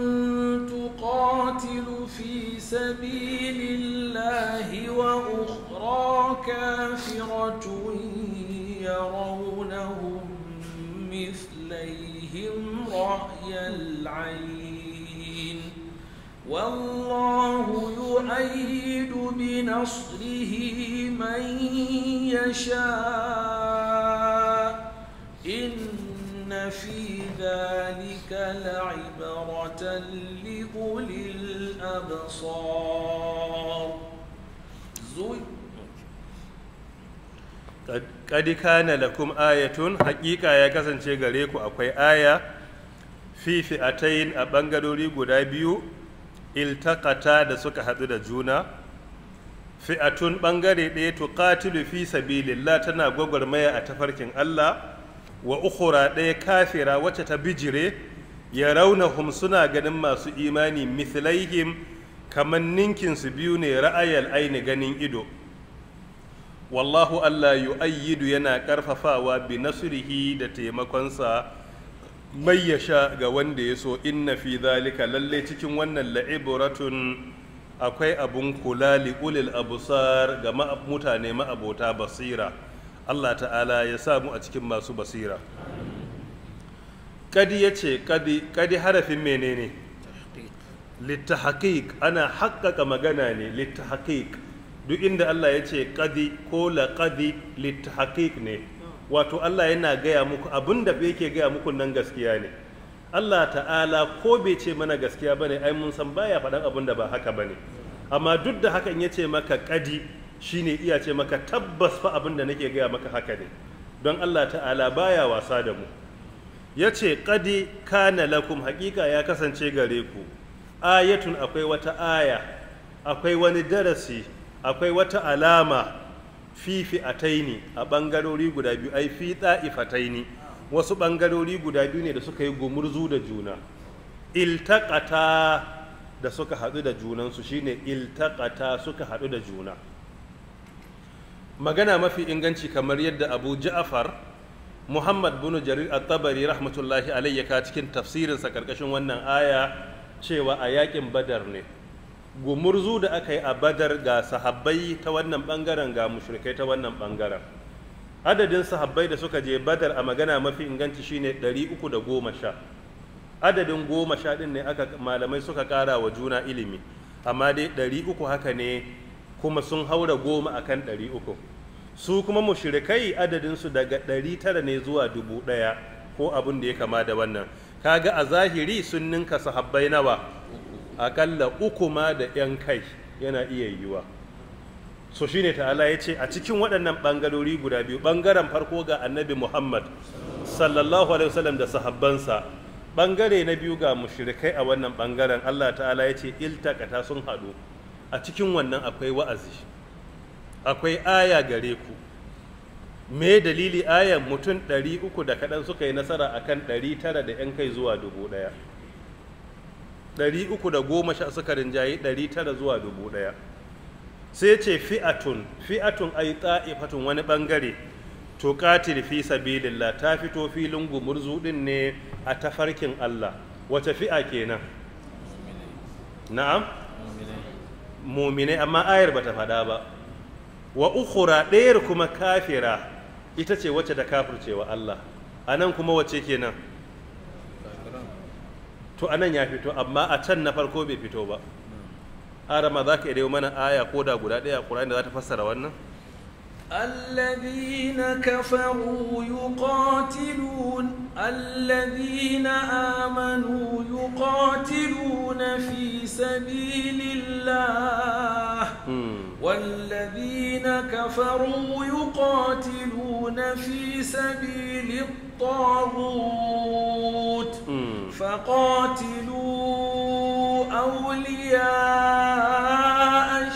تقاتل في سبيل الله وأخرى كافرة يرونهم مثليهم رأي العين، والله يؤيد بنصره من يشاء، إن في ذلك لعبرة لأولي الأبصار. qad kana lakum ayatun, haƙiƙa ya kasance gare ku akwai aya fi fi'atayn a bangarori guda biyu iltaqata da suka hadu da juna. Fi'atun bangare ɗaya tuqatilu fi sabilillah, tana gwagwarmaya a tafarkin Allah, wa ukhra ɗaya kafira wacce ta bijire, ya raunahum suna ganin masu imani mithlaihim kamar ninkin su biyu ne ra'ayal aini ganin ido. Wallahu Allah yu'ayyidu yana karfafawa bi nasrihi da taimakonsa mai yasha ga wanda ya so. Inna fi zalika lalle cikin wannan la'ibratun akwai abun kula li ulil absar ga mutane ma'abota basira. Allah ta'ala ya samu a cikin masu basira. Kadi yace kadi kadi harafin menene? Littahqiq, ana haƙƙaƙa magana ne littahqiq. Duk inda Allah ya ce kadi ko laqadi littahqiq ne. Wato Allah yana gaya muku abinda yake gaya muku nan gaskiya ne. Allah ta'ala ko bai ce mana gaskiya bane, ai mun san baya faɗan abin da ba haka bane. Amma duk da hakan ya ce maka kadi, shine iya ce maka tabbas fa abin da nake gaya maka haka ne. Don Allah ta'ala baya wasa da mu. Ya ce kadi kana lakum, haƙiƙa ya kasance gare ku. Ayatun, akwai wata aya, akwai wani darasi, akwai wata alama fi fi'ataini a bangarori guda biyu, ai fi ta'ifataini, wasu bangarori guda biyu ne da suka yi gumurzu da juna. Iltaqata, da suka haɗu da junansu, shine iltaqata, suka haɗu da juna. Magana mafi inganci kamar yadda Abu Ja'far Muhammad bin Jarir at-Tabari rahmatullahi alayhi ya ka cikin tafsirinsa karkashin wannan aya cewa a yakin Badar ne. Gumurzu da aka yi a Badar, ga sahabbai ta wannan bangaren ga mushrikai ta wannan bangaren. Adadin sahabbai da suka je Badar a magana mafi inganci shine ɗari uku da goma sha. Adadin goma sha din ne aka malamai suka kara wa juna ilimi, amma dai ɗari uku haka ne, kuma sun haura goma akan ɗari uku. Su kuma mushrikai adadinsu daga ɗari tara ne zuwa dubu ɗaya ko abin da ya kama da wannan. Kaga a zahiri sun ninka sahabbai nawa? Akalla uku ma da yan kai yana iya yiwa. So shine ta'ala ya ce a cikin waɗannan ɓangarori guda biyu, ɓangaren farko ga annabi Muhammad sallallahu alaihi wasallam da sahabbansa, ɓangare na biyu ga mushrikai a wannan ɓangaren. Allah ta'ala ya ce iltakata, sun haɗu. A cikin wannan akwai wa'azi, akwai aya gare ku. Me dalili ayan? Mutum ɗari uku da kaɗan suka yi nasara akan ɗari tara da ‘yan kai zuwa dubu ɗaya. ɗari uku da goma sha suka rinjaye ɗari tara zuwa dubu ɗaya. Sai ce fi'atun, fi'atun ai ta'ifatun, wani ɓangare, to qatil fi sabilillah, ta fito filin gumurzu ɗin ne a tafarkin Allah. Wace fi'a kenan? Na'am? Muminai, amma ayar bata faɗa ba. Wa ukhra, ɗayar kuma kafira, ita ce wacce da kafircewa Allah. Anan kuma wacce kenan? To anan ya fito, amma a can na farko bai fito ba. Arama za ka iya mana aya ko da guda ɗaya a Qur'ani da za ta fassara wannan? الذين كفروا يقاتلون الذين آمنوا يقاتلون في سبيل الله والذين كفروا يقاتلون في سبيل الطاغوت فقاتلوا أولياء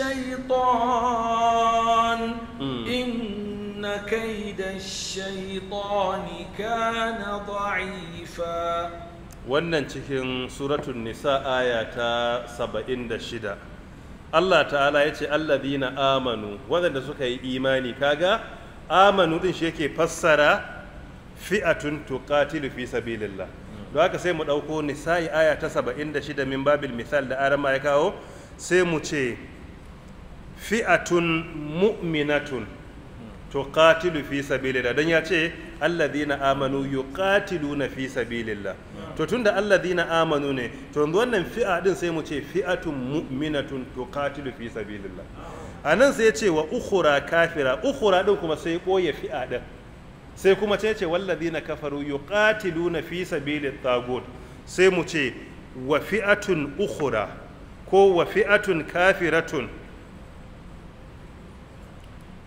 الشيطان إن كيد الشيطان كان ضعيفا. wannan cikin suratul nisa aya ta saba'in da shida. Allah ta'ala ya ce alladhina amanu, waɗanda suka yi imani. Kaga amanu din shi yake fassara fi'atun tuqatilu fi sabilillah. Don haka sai mu ɗauko nisa'i aya ta saba'in da shida min babil misal da arama ya kawo, sai mu ce fi'atun mu'minatun tuqatilu fi sabilillah, dan ya ce alladhina amanu yuqatiluna fi sabilillah. To tunda alladhina amanu ne, to yanzu wannan fi'a din sai mu ce fi'atun mu'minatun tuqatilu fi sabilillah. Anan sai ya ce wa ukhra kafira, ukhra din kuma sai koye fi'a din, sai kuma ce ce walladhina kafaru yuqatiluna fi sabilit tagut, sai mu ce wa fi'atun ukhra ko wa fi'atun kafiratun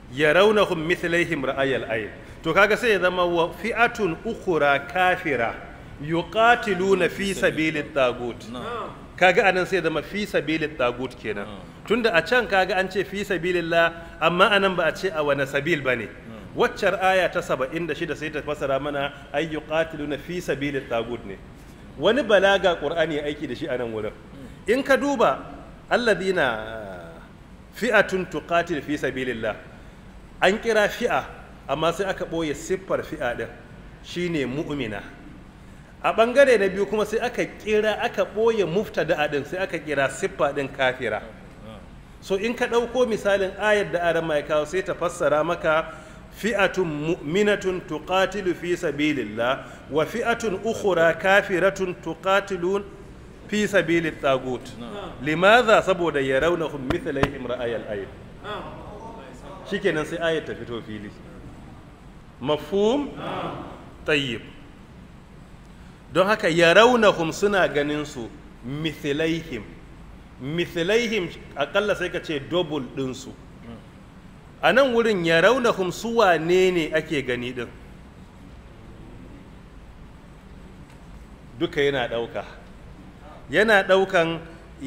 yarawnahum mithlaihim ra'ayal ayn. To kaga sai ya zama wa fi'atun ukhra kafira yuqatiluna fi sabilit tagut. Kaga anan sai ya zama fi sabilit tagut kenan. Tunda a can kaga an ce fi sabilillah amma anan ba a ce a wani sabil bane. Waccar aya ta saba'in da shida sai ta fasara mana ay yuqatiluna fi sabilit tagut ne. Wani balaga Qur'ani ya aiki da shi anan wurin. In ka duba alladhina fi'atun tuqatil fi sabilillah, an kira fi'a amma sai aka ɓoye siffar fi'a ɗin shine mu'mina. A ɓangare na biyu kuma sai aka kira aka ɓoye muftada ɗin sai aka kira siffa ɗin kafira. So in ka ɗauko misalin ayar da aran mai kawo sai ta fassara maka fi'atun mu'minatun tuqatilu fi sabilillah wa fi'atun ukhra kafiratun tuqatilun fi sabilit tagut. Limadha? Saboda yarawnahum mithlaihim ra'ayal ayn. Shikenan sai ayat ta fito fili. Mafhum? Tayyib. Don haka yarawnahum suna ganin su mithlaihim. Mithlaihim akalla sai ka ce double din su. A nan wurin yarawnahum su wane ne ake gani din? Duka yana dauka. Yana daukan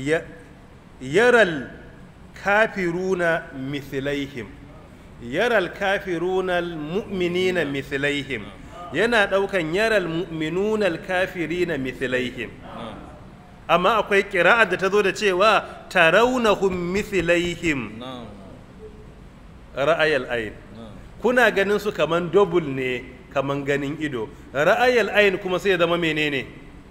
yaral kafiruna mithlaihim. Yaral kafiruna mu'minina mithlaihim. Yana daukan yaral mu'minuna kafirina mithlaihim. Amma akwai qira'ar da tazo da cewa tarawnahum mithlaihim ra'ayal ayn. Kuna ganin su kaman double ne, kaman ganin ido. Ra'ayal ayn kuma sai ya zama menene?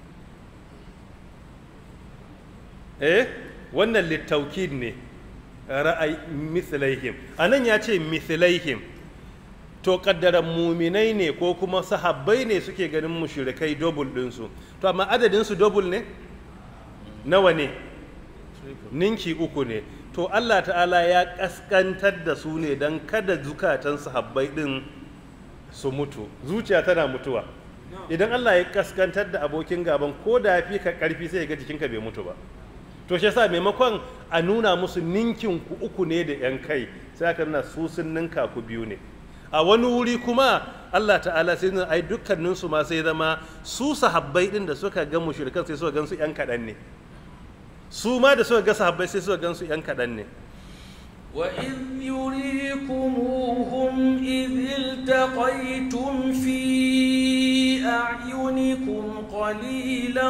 Eh wannan littaukid ne. Ra'ay mithlaihim anan ya ce mithlaihim, to kaddaran muminai ne ko kuma sahabbai ne suke ganin mushrikai double ɗinsu, to amma adadin su double ne nawa ne? Ninki uku ne. To Allah ta'ala ya kaskantar da su ne don kada zukatan sahabbai din su mutu. Zuciya tana mutuwa. Idan Allah ya kaskantar da abokin gaban ko da fi ka karfi sai ga jikinka bai mutu ba. To shi yasa maimakon a nuna musu ninkin ku uku ne da yan kai sai aka nuna su sun ninka ku biyu ne. A wani wuri kuma Allah ta'ala sai nuna ai dukkanin su ma sai zama su sahabbai din da suka ga mushrikan sai suka gansu yan kadan ne. Su ma da suka ga sahabbai sai suka gansu yan kadan ne. وإذ يريكموهم إذ التقيتم في أعينكم قليلا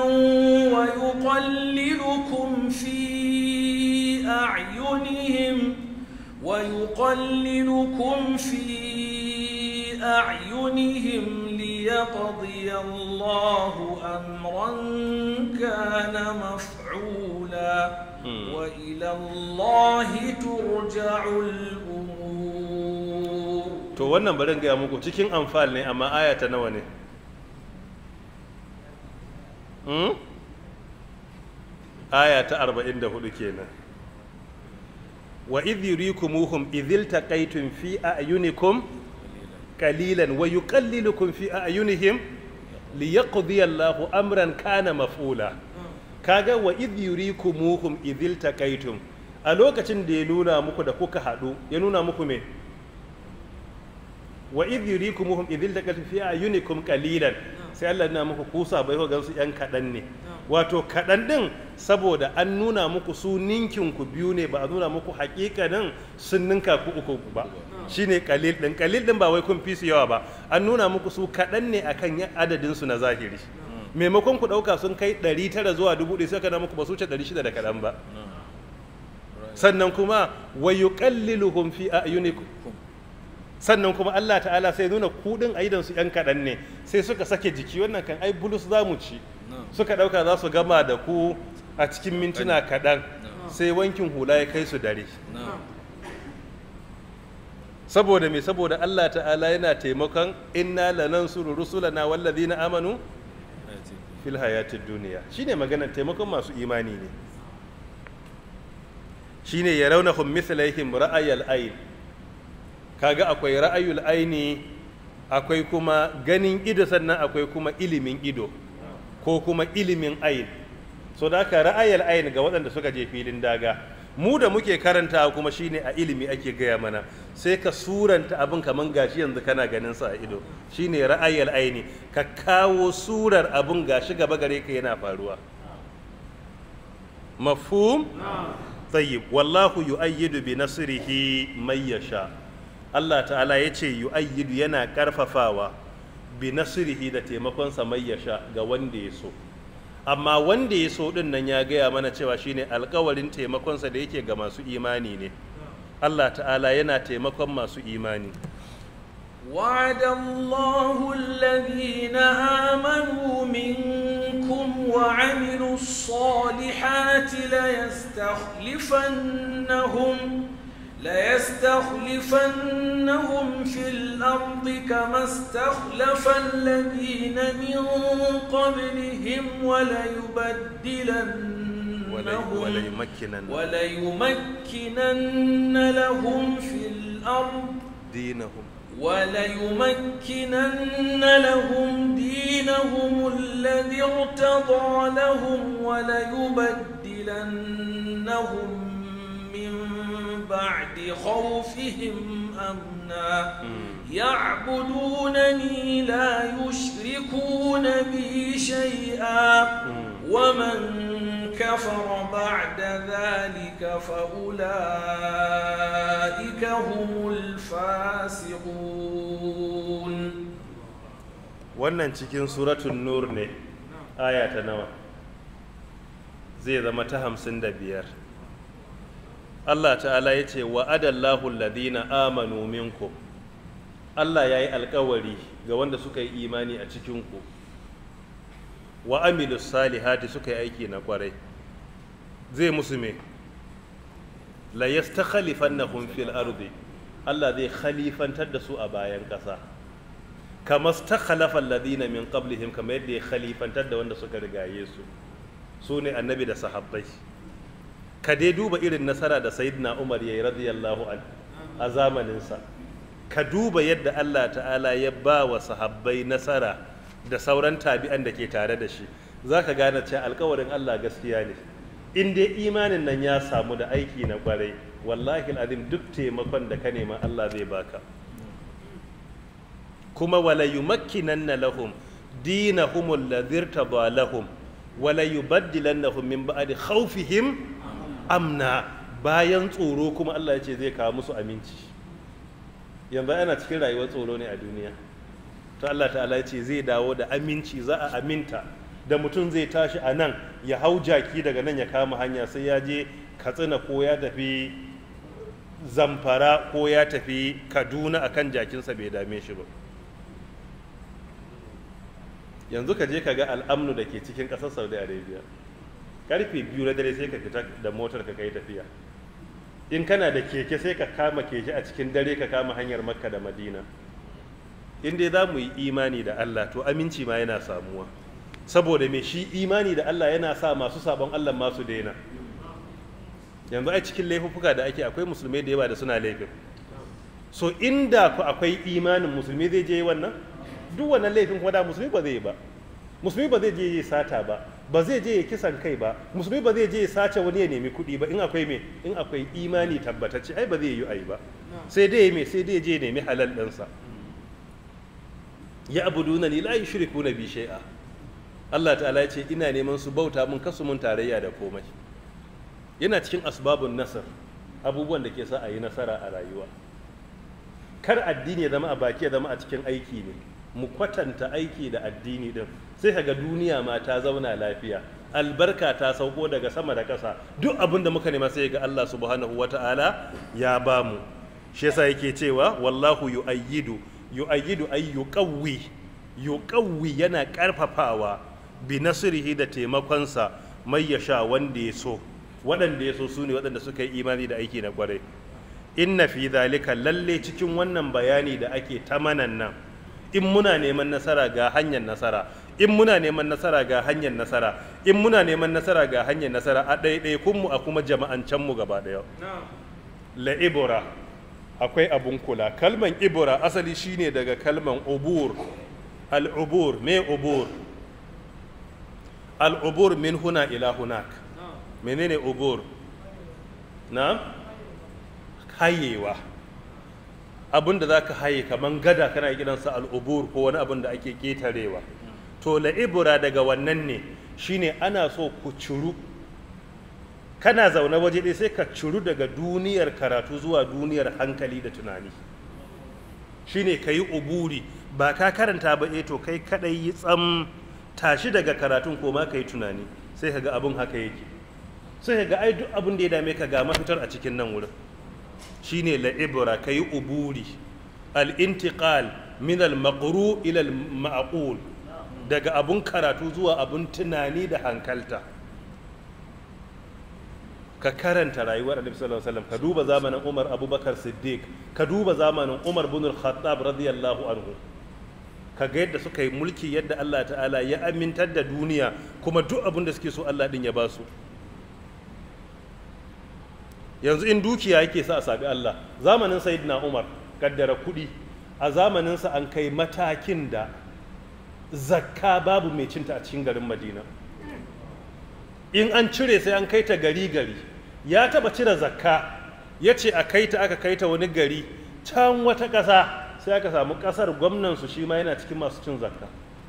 ويقللكم في أعينهم ويقللكم في أعينهم ليقضي الله أمرا كان مفعولا وإلى الله ترجع الأمور. To wannan barin gaya muku cikin Anfal ne amma aya ta nawa ne? Hmm? Aya ta arba'in da hudu kenan. Wa idh yurikumuhum idh iltaqaytum fi a'yunikum qalilan wa yuqallilukum fi a'yunihim liyaqdiya Allahu amran kana maf'ula. Kaga wa idh yurikumuhum idh iltaqaytum, a lokacin da ya nuna muku da kuka hadu ya nuna muku me? Wa idh yurikumuhum idh iltaqaytum fi a'yunikum qalilan, sai Allah ya nuna muku kusa bai ko gansu yan kadan ne. Wato kadan din saboda an nuna muku su ninkin ku biyu ne, ba a nuna muku hakikanin sun ninka ku uku ba. Shine qalil din. Qalil din ba wai kun fi su yawa ba, an nuna muku su kadan ne akan adadin su na zahiri. Maimakon ku ɗauka sun kai ɗari tara zuwa dubu ɗaya sai ka na muku ba su wuce ɗari shida da kaɗan ba. Sannan kuma wa yuqalliluhum fi a'yunikum, sannan kuma Allah ta'ala sai nuna kuɗin aidan su ƴan kaɗan ne, sai suka sake jiki wannan kan ai bulus za mu ci, suka ɗauka za su gama da ku a cikin mintuna kaɗan, sai wankin hula ya kai su dare. Saboda me? Saboda Allah ta'ala yana taimakon inna lanansuru rusulana wallazina amanu fil hayatid duniya. Shine maganar taimakon masu imani ne. Shine yarawnahum mithlaihim ra'ayal ayn. Kaga akwai ra'ayul aini, akwai kuma ganin ido, sannan akwai kuma ilimin ido ko kuma ilimin ayn. So da haka ra'ayal ayn ga waɗanda suka je filin daga, mu da muke karanta kuma shine a ilimi ake gaya mana, sai ka suranta abin kaman gashi yanzu kana ganin sa a ido, shine ra'ayil aini, ka kawo surar abin gashi gaba gare ka yana faruwa. Mafhum? Tayyib. Wallahu yu'ayyidu bi nasrihi may yasha. Allah ta'ala yace yu'ayyidu yana karfafawa bi nasrihi da taimakon sa may yasha ga wanda ya so. Amma wanda ya so din nan ya gaya mana cewa shine alƙawarin taimakon sa da yake ga masu imani ne. Allah ta'ala yana taimakon masu imani. وعد الله الذين آمنوا منكم وعملوا الصالحات ليستخلفنهم ليستخلفنهم في الأرض كما استخلف الذين من قبلهم وليبدلنهم وليمكنن وليمكنن لهم في الأرض دينهم وليمكنن لهم دينهم الذي ارتضى لهم وليبدلنهم من بعد خوفهم أمنا يعبدونني لا يشركون بي شيئا ومن كفر بعد ذلك فأولئك هم الفاسقون. wannan cikin suratul nur ne, aya ta nawa? Zai zama ta hamsin da biyar. Allah ta'ala ya ce wa adallahu alladhina amanu minkum. Allah ya yi alkawari ga wanda suka yi imani a cikinku, wa amilus salihati suka yi aiki na kwarai. Zai musu me? La yastakhlifannahum fil ardi. Allah zai khalifantar da su a bayan ƙasa. Kama stakhlafa alladhina min qablihim, kama yadda ya khalifantar da wanda suka rigaye su. Su ne annabi da sahabbai. Ka dai duba irin nasara da sayyidina Umar yayi radiyallahu anhu a zamaninsa. Ka duba yadda Allah ta'ala ya ba wa sahabbai nasara da sauran tabi'an da ke tare da shi. Za ka gane cewa alkawarin Allah gaskiya ne. In dai imanin nan ya samu da aiki na kwarai, wallahi al'azim duk taimakon da ka nema Allah zai baka. Kuma wala yumakkinanna lahum dinahum alladhi irtada lahum wala yubaddilannahum min ba'di khawfihim amna. Bayan tsoro kuma Allah ya ce zai kawo musu aminci. Yanzu ana cikin rayuwar tsoro ne a duniya, to Allah ta'ala ya ce zai dawo da aminci, za a aminta da mutum zai tashi a nan ya hau jaki daga nan ya kama hanya sai ya je Katsina ko ya tafi Zamfara ko ya tafi Kaduna akan jakinsa bai dame shi ba. Yanzu ka je ka ga al'amnu da ke cikin ƙasar Saudi Arabia, karfe biyu na dare sai ka fita da motar ka kai tafiya. In kana da keke sai ka kama keke a cikin dare ka kama hanyar Makka da Madina. In dai za mu yi imani da Allah to aminci ma yana samuwa, saboda me shi imani da Allah yana sa masu sabon Allah masu daina. Yanzu ai cikin laifuffuka da ake akwai musulmai da yawa da suna laifin, so inda ku akwai imanin musulmi zai je wannan duk wannan laifin kuma da musulmi ba zai ba. Musulmi ba zai je yi sata ba, ba zai je ya kisan kai ba, musulmi ba zai je ya sace wani ya nemi kuɗi ba. In akwai me in akwai imani tabbatacce ai ba zai yi ai ba, sai dai me sai dai je nemi halal ɗinsa. Ya abuduna ni la yushrikuna bi shay'a. Allah ta'ala ya ce ina neman su bauta mun kasu mun tarayya da komai. Yana cikin asbabun nasar, abubuwan da ke sa a yi nasara a rayuwa. Kar addini ya zama a baki ya zama a cikin aiki ne, mu kwatanta aiki da addini din, sai kaga duniya ma ta zauna lafiya, albarka ta sauko daga sama da ƙasa. Duk abin da muka nema sai ga Allah subhanahu wata'ala ya bamu. Shi yasa yake cewa wallahu yu'ayyidu yu'ayyidu ay yuqawwi yuqawwi yana karfafawa bi nasrihi da taimakonsa mai yasha wanda ya so. Waɗanda ya so su ne waɗanda suka yi imani da aiki na kwarai. Inna fi zalika lalle cikin wannan bayani da ake ta manan nan, in muna neman nasara ga hanyar nasara, in muna neman nasara ga hanyar nasara, in muna neman nasara ga hanyar nasara a ɗaiɗaikunmu a kuma jama'ancanmu gaba ɗaya. La ibura, akwai abun kula. Kalman ibura asali shine daga kalman ubur. Al-ubur, me ubur? Al-ubur min huna ila hunak. Menene ubur? na hayewa, abin da za ka haye kamar gada kana gidansa al'ubur ko wani abin da ake ƙetarewa. To la'ibura daga wannan ne, shine ana so ku ciru, kana zaune waje ɗaya sai ka ciru daga duniyar karatu zuwa duniyar hankali da tunani, shine ka yi uburi, ba ka karanta ba to kai kadai yi tsam, tashi daga karatun ko ma ka yi tunani, sai ka ga abin haka yake, sai ka ga ai duk abin da ya dame ka ga mafitar a cikin nan wurin. Shine la'ibra, ka yi uburi, al-intiqal min al-maqru ila al-ma'qul, daga abun karatu zuwa abun tunani da hankalta. Ka karanta rayuwar Annabi sallallahu alaihi wasallam, ka duba zamanin Umar Abubakar Siddiq, ka duba zamanin Umar bin al-Khattab radiyallahu anhu, ka ga yadda suka yi mulki, yadda Allah ta'ala ya amintar da duniya, kuma duk abin da suke so Allah din ya ba su. Yanzu in dukiya yake sa a sabi Allah, zamanin Sayyidina Umar kaddara kuɗi, a zamaninsa an kai matakin da zakka babu mai cinta a cikin garin Madina. In an cire sai an kai ta gari gari. Ya taba cire zakka, ya ce a kai ta, aka kai ta wani gari can wata ƙasa, sai aka samu ƙasar gwamnansu shi ma yana cikin masu cin zakka.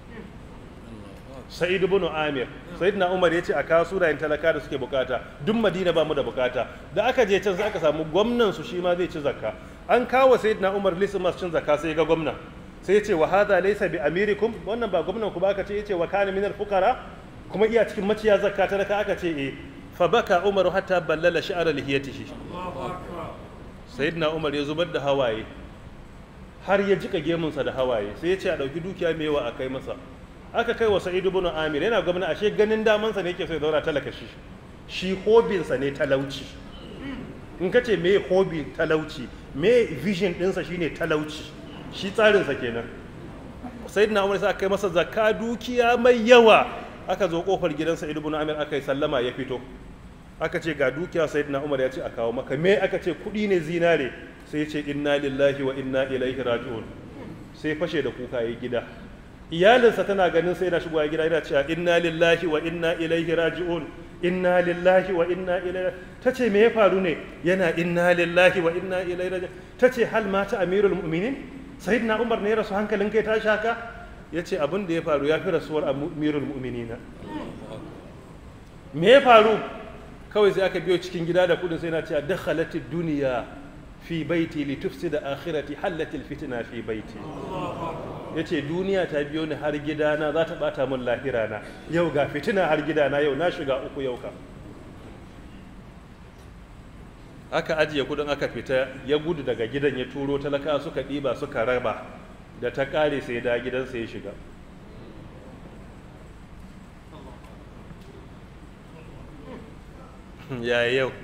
Sa'id ibn Amir, Sayyidina Umar ya ce a kawo surayen talaka da suke bukata, duk Madina ba mu da bukata. Da aka je can sai aka samu gwamnansu shi ma zai ci zakka. An kawo Sayyidina Umar lissu masu cin zakka, sai ga gwamna, sai ya ce wa hadha laysa bi amirikum, wannan ba gwamnan ku ba, aka ce, ya ce wa kana minal fuqara, kuma iya cikin maciya zakka ta raka, aka ce eh. Fa baka Umaru hatta ballala shi'ara lihiyatihi, Sayyidina Umar ya zubar da hawaye har ya jika gemunsa da hawaye, sai ya ce a dauki dukiya mai yawa a kai masa. Aka kai wa Sa'id ibn Amir, yana gwamna, ashe ganin damansa ne yake so ya zauna talaka, shi shi hobinsa ne talauci. In ka ce me hobi talauci, me vision ɗinsa shine talauci, shi tsarinsa kenan. Sayyidina Umar sai aka kai masa zakka dukiya mai yawa, aka zo kofar gidan Sa'id ibn Amir, aka yi sallama, ya fito, aka ce ga dukiya Sayyidina Umar ya ce a kawo maka, me aka ce kuɗi ne zinare, sai ya ce inna lillahi wa inna ilaihi raji'un, sai fashe da kuka yi gida. Iyalinsa tana ganin sai yana shigowa gida yana cewa inna lillahi wa inna ilaihi raji'un, inna lillahi wa inna ilaihi. Ta ce me ya faru ne? Yana inna lillahi wa inna ilaihi raji'un. Ta ce hal mata amirul mu'minin, Sayyidina Umar ne ya rasu, hankalin kai ta shaka? Ya ce abin da ya faru ya fi rasuwar amirul mu'minina. Me ya faru? Kawai sai aka biyo cikin gida da kudin, sai na cewa dakhalatid duniya fi baiti li tufsida akhirati, halatil fitna fi baiti. Ya ce duniya ta biyo ni har gidana, za ta bata min lahirana, yau ga fitina har gidana, yau na shiga uku yau ka. Aka ajiye kudin, aka fita, ya gudu daga gidan, ya turo talaka suka ɗiba suka raba, da ta ƙare sai da gidansa ya shiga. Ya yau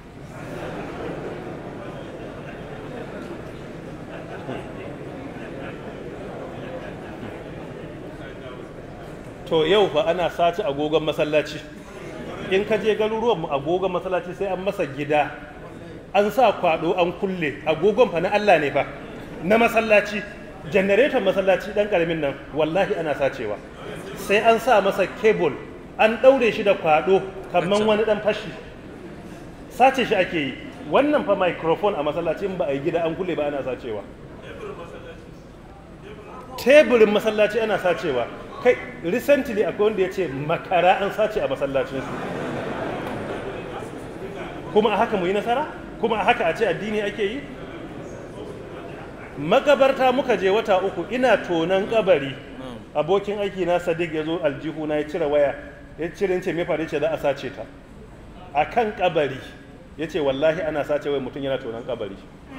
to yau fa ana sace agogon masallaci. In ka je garuruwan mu, agogon masallaci sai an masa gida, an sa kwado an kulle. Agogon fa na Allah ne fa, na masallaci, generator masallaci dan karamin nan, wallahi ana sacewa. Sai an sa masa cable, an daure shi da kwado kaman wani dan fashi, sace shi ake yi. Wannan fa microphone a masallacin ba a yi gida an kulle ba, ana sacewa. Teburin masallaci ana sacewa. Kai recently akwai wanda ya ce makara an sace a masallacinsu, kuma a haka mu yi nasara, kuma a haka a ce addini ake yi. Makabarta muka je wata uku, ina tonan kabari, abokin aiki na Sadiq ya zo aljihu na, ya cire waya, ya cire ce me faru, ce za a sace ta a kan kabari. Ya ce wallahi ana sace wai mutum yana tonan kabari.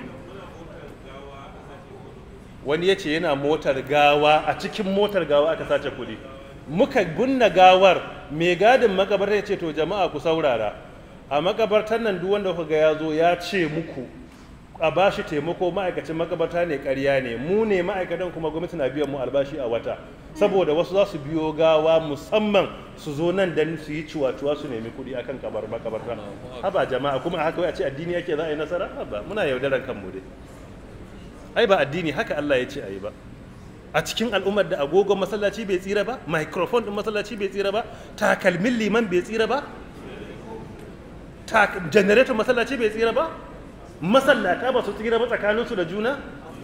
Wani ya ce yana motar gawa, a cikin motar gawa aka sace kuɗi. Muka gunna gawar, mai gadin makabarta ya ce to jama'a ku saurara, a makabartar nan duk wanda kuka ga ya zo ya ce muku a bashi taimako, ma'aikacin makabarta ne, ƙarya ne, mu ne ma'aikatan, kuma gwamnati na biyan mu albashi a wata, saboda wasu za su biyo gawa musamman su zo nan dan su yi ciwa-ciwa su nemi kuɗi akan kabar makabarta. Haba jama'a, kuma a haka wai a ce addini yake za a yi nasara? Haba, muna yaudaran kanmu dai. Ai ba addini haka Allah ya ce a yi ba. A cikin al'ummar da agogon masallaci bai tsira ba, microphone din masallaci bai tsira ba, takalmin liman bai tsira ba. generator masallaci bai tsira ba, masallata ba su tsira ba tsakaninsu da juna.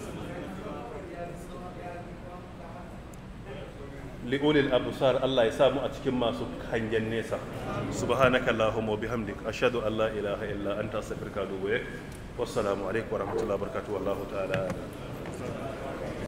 li'ulil abusar Allah ya samu a cikin masu hangen nesa. Subhanaka Allahumma wa bihamdik ashhadu an la ilaha illa anta astaghfiruka wa atubu ilaik. Wassalamu alaikum wa rahmatullahi wa barakatuh. Wallahu ta'ala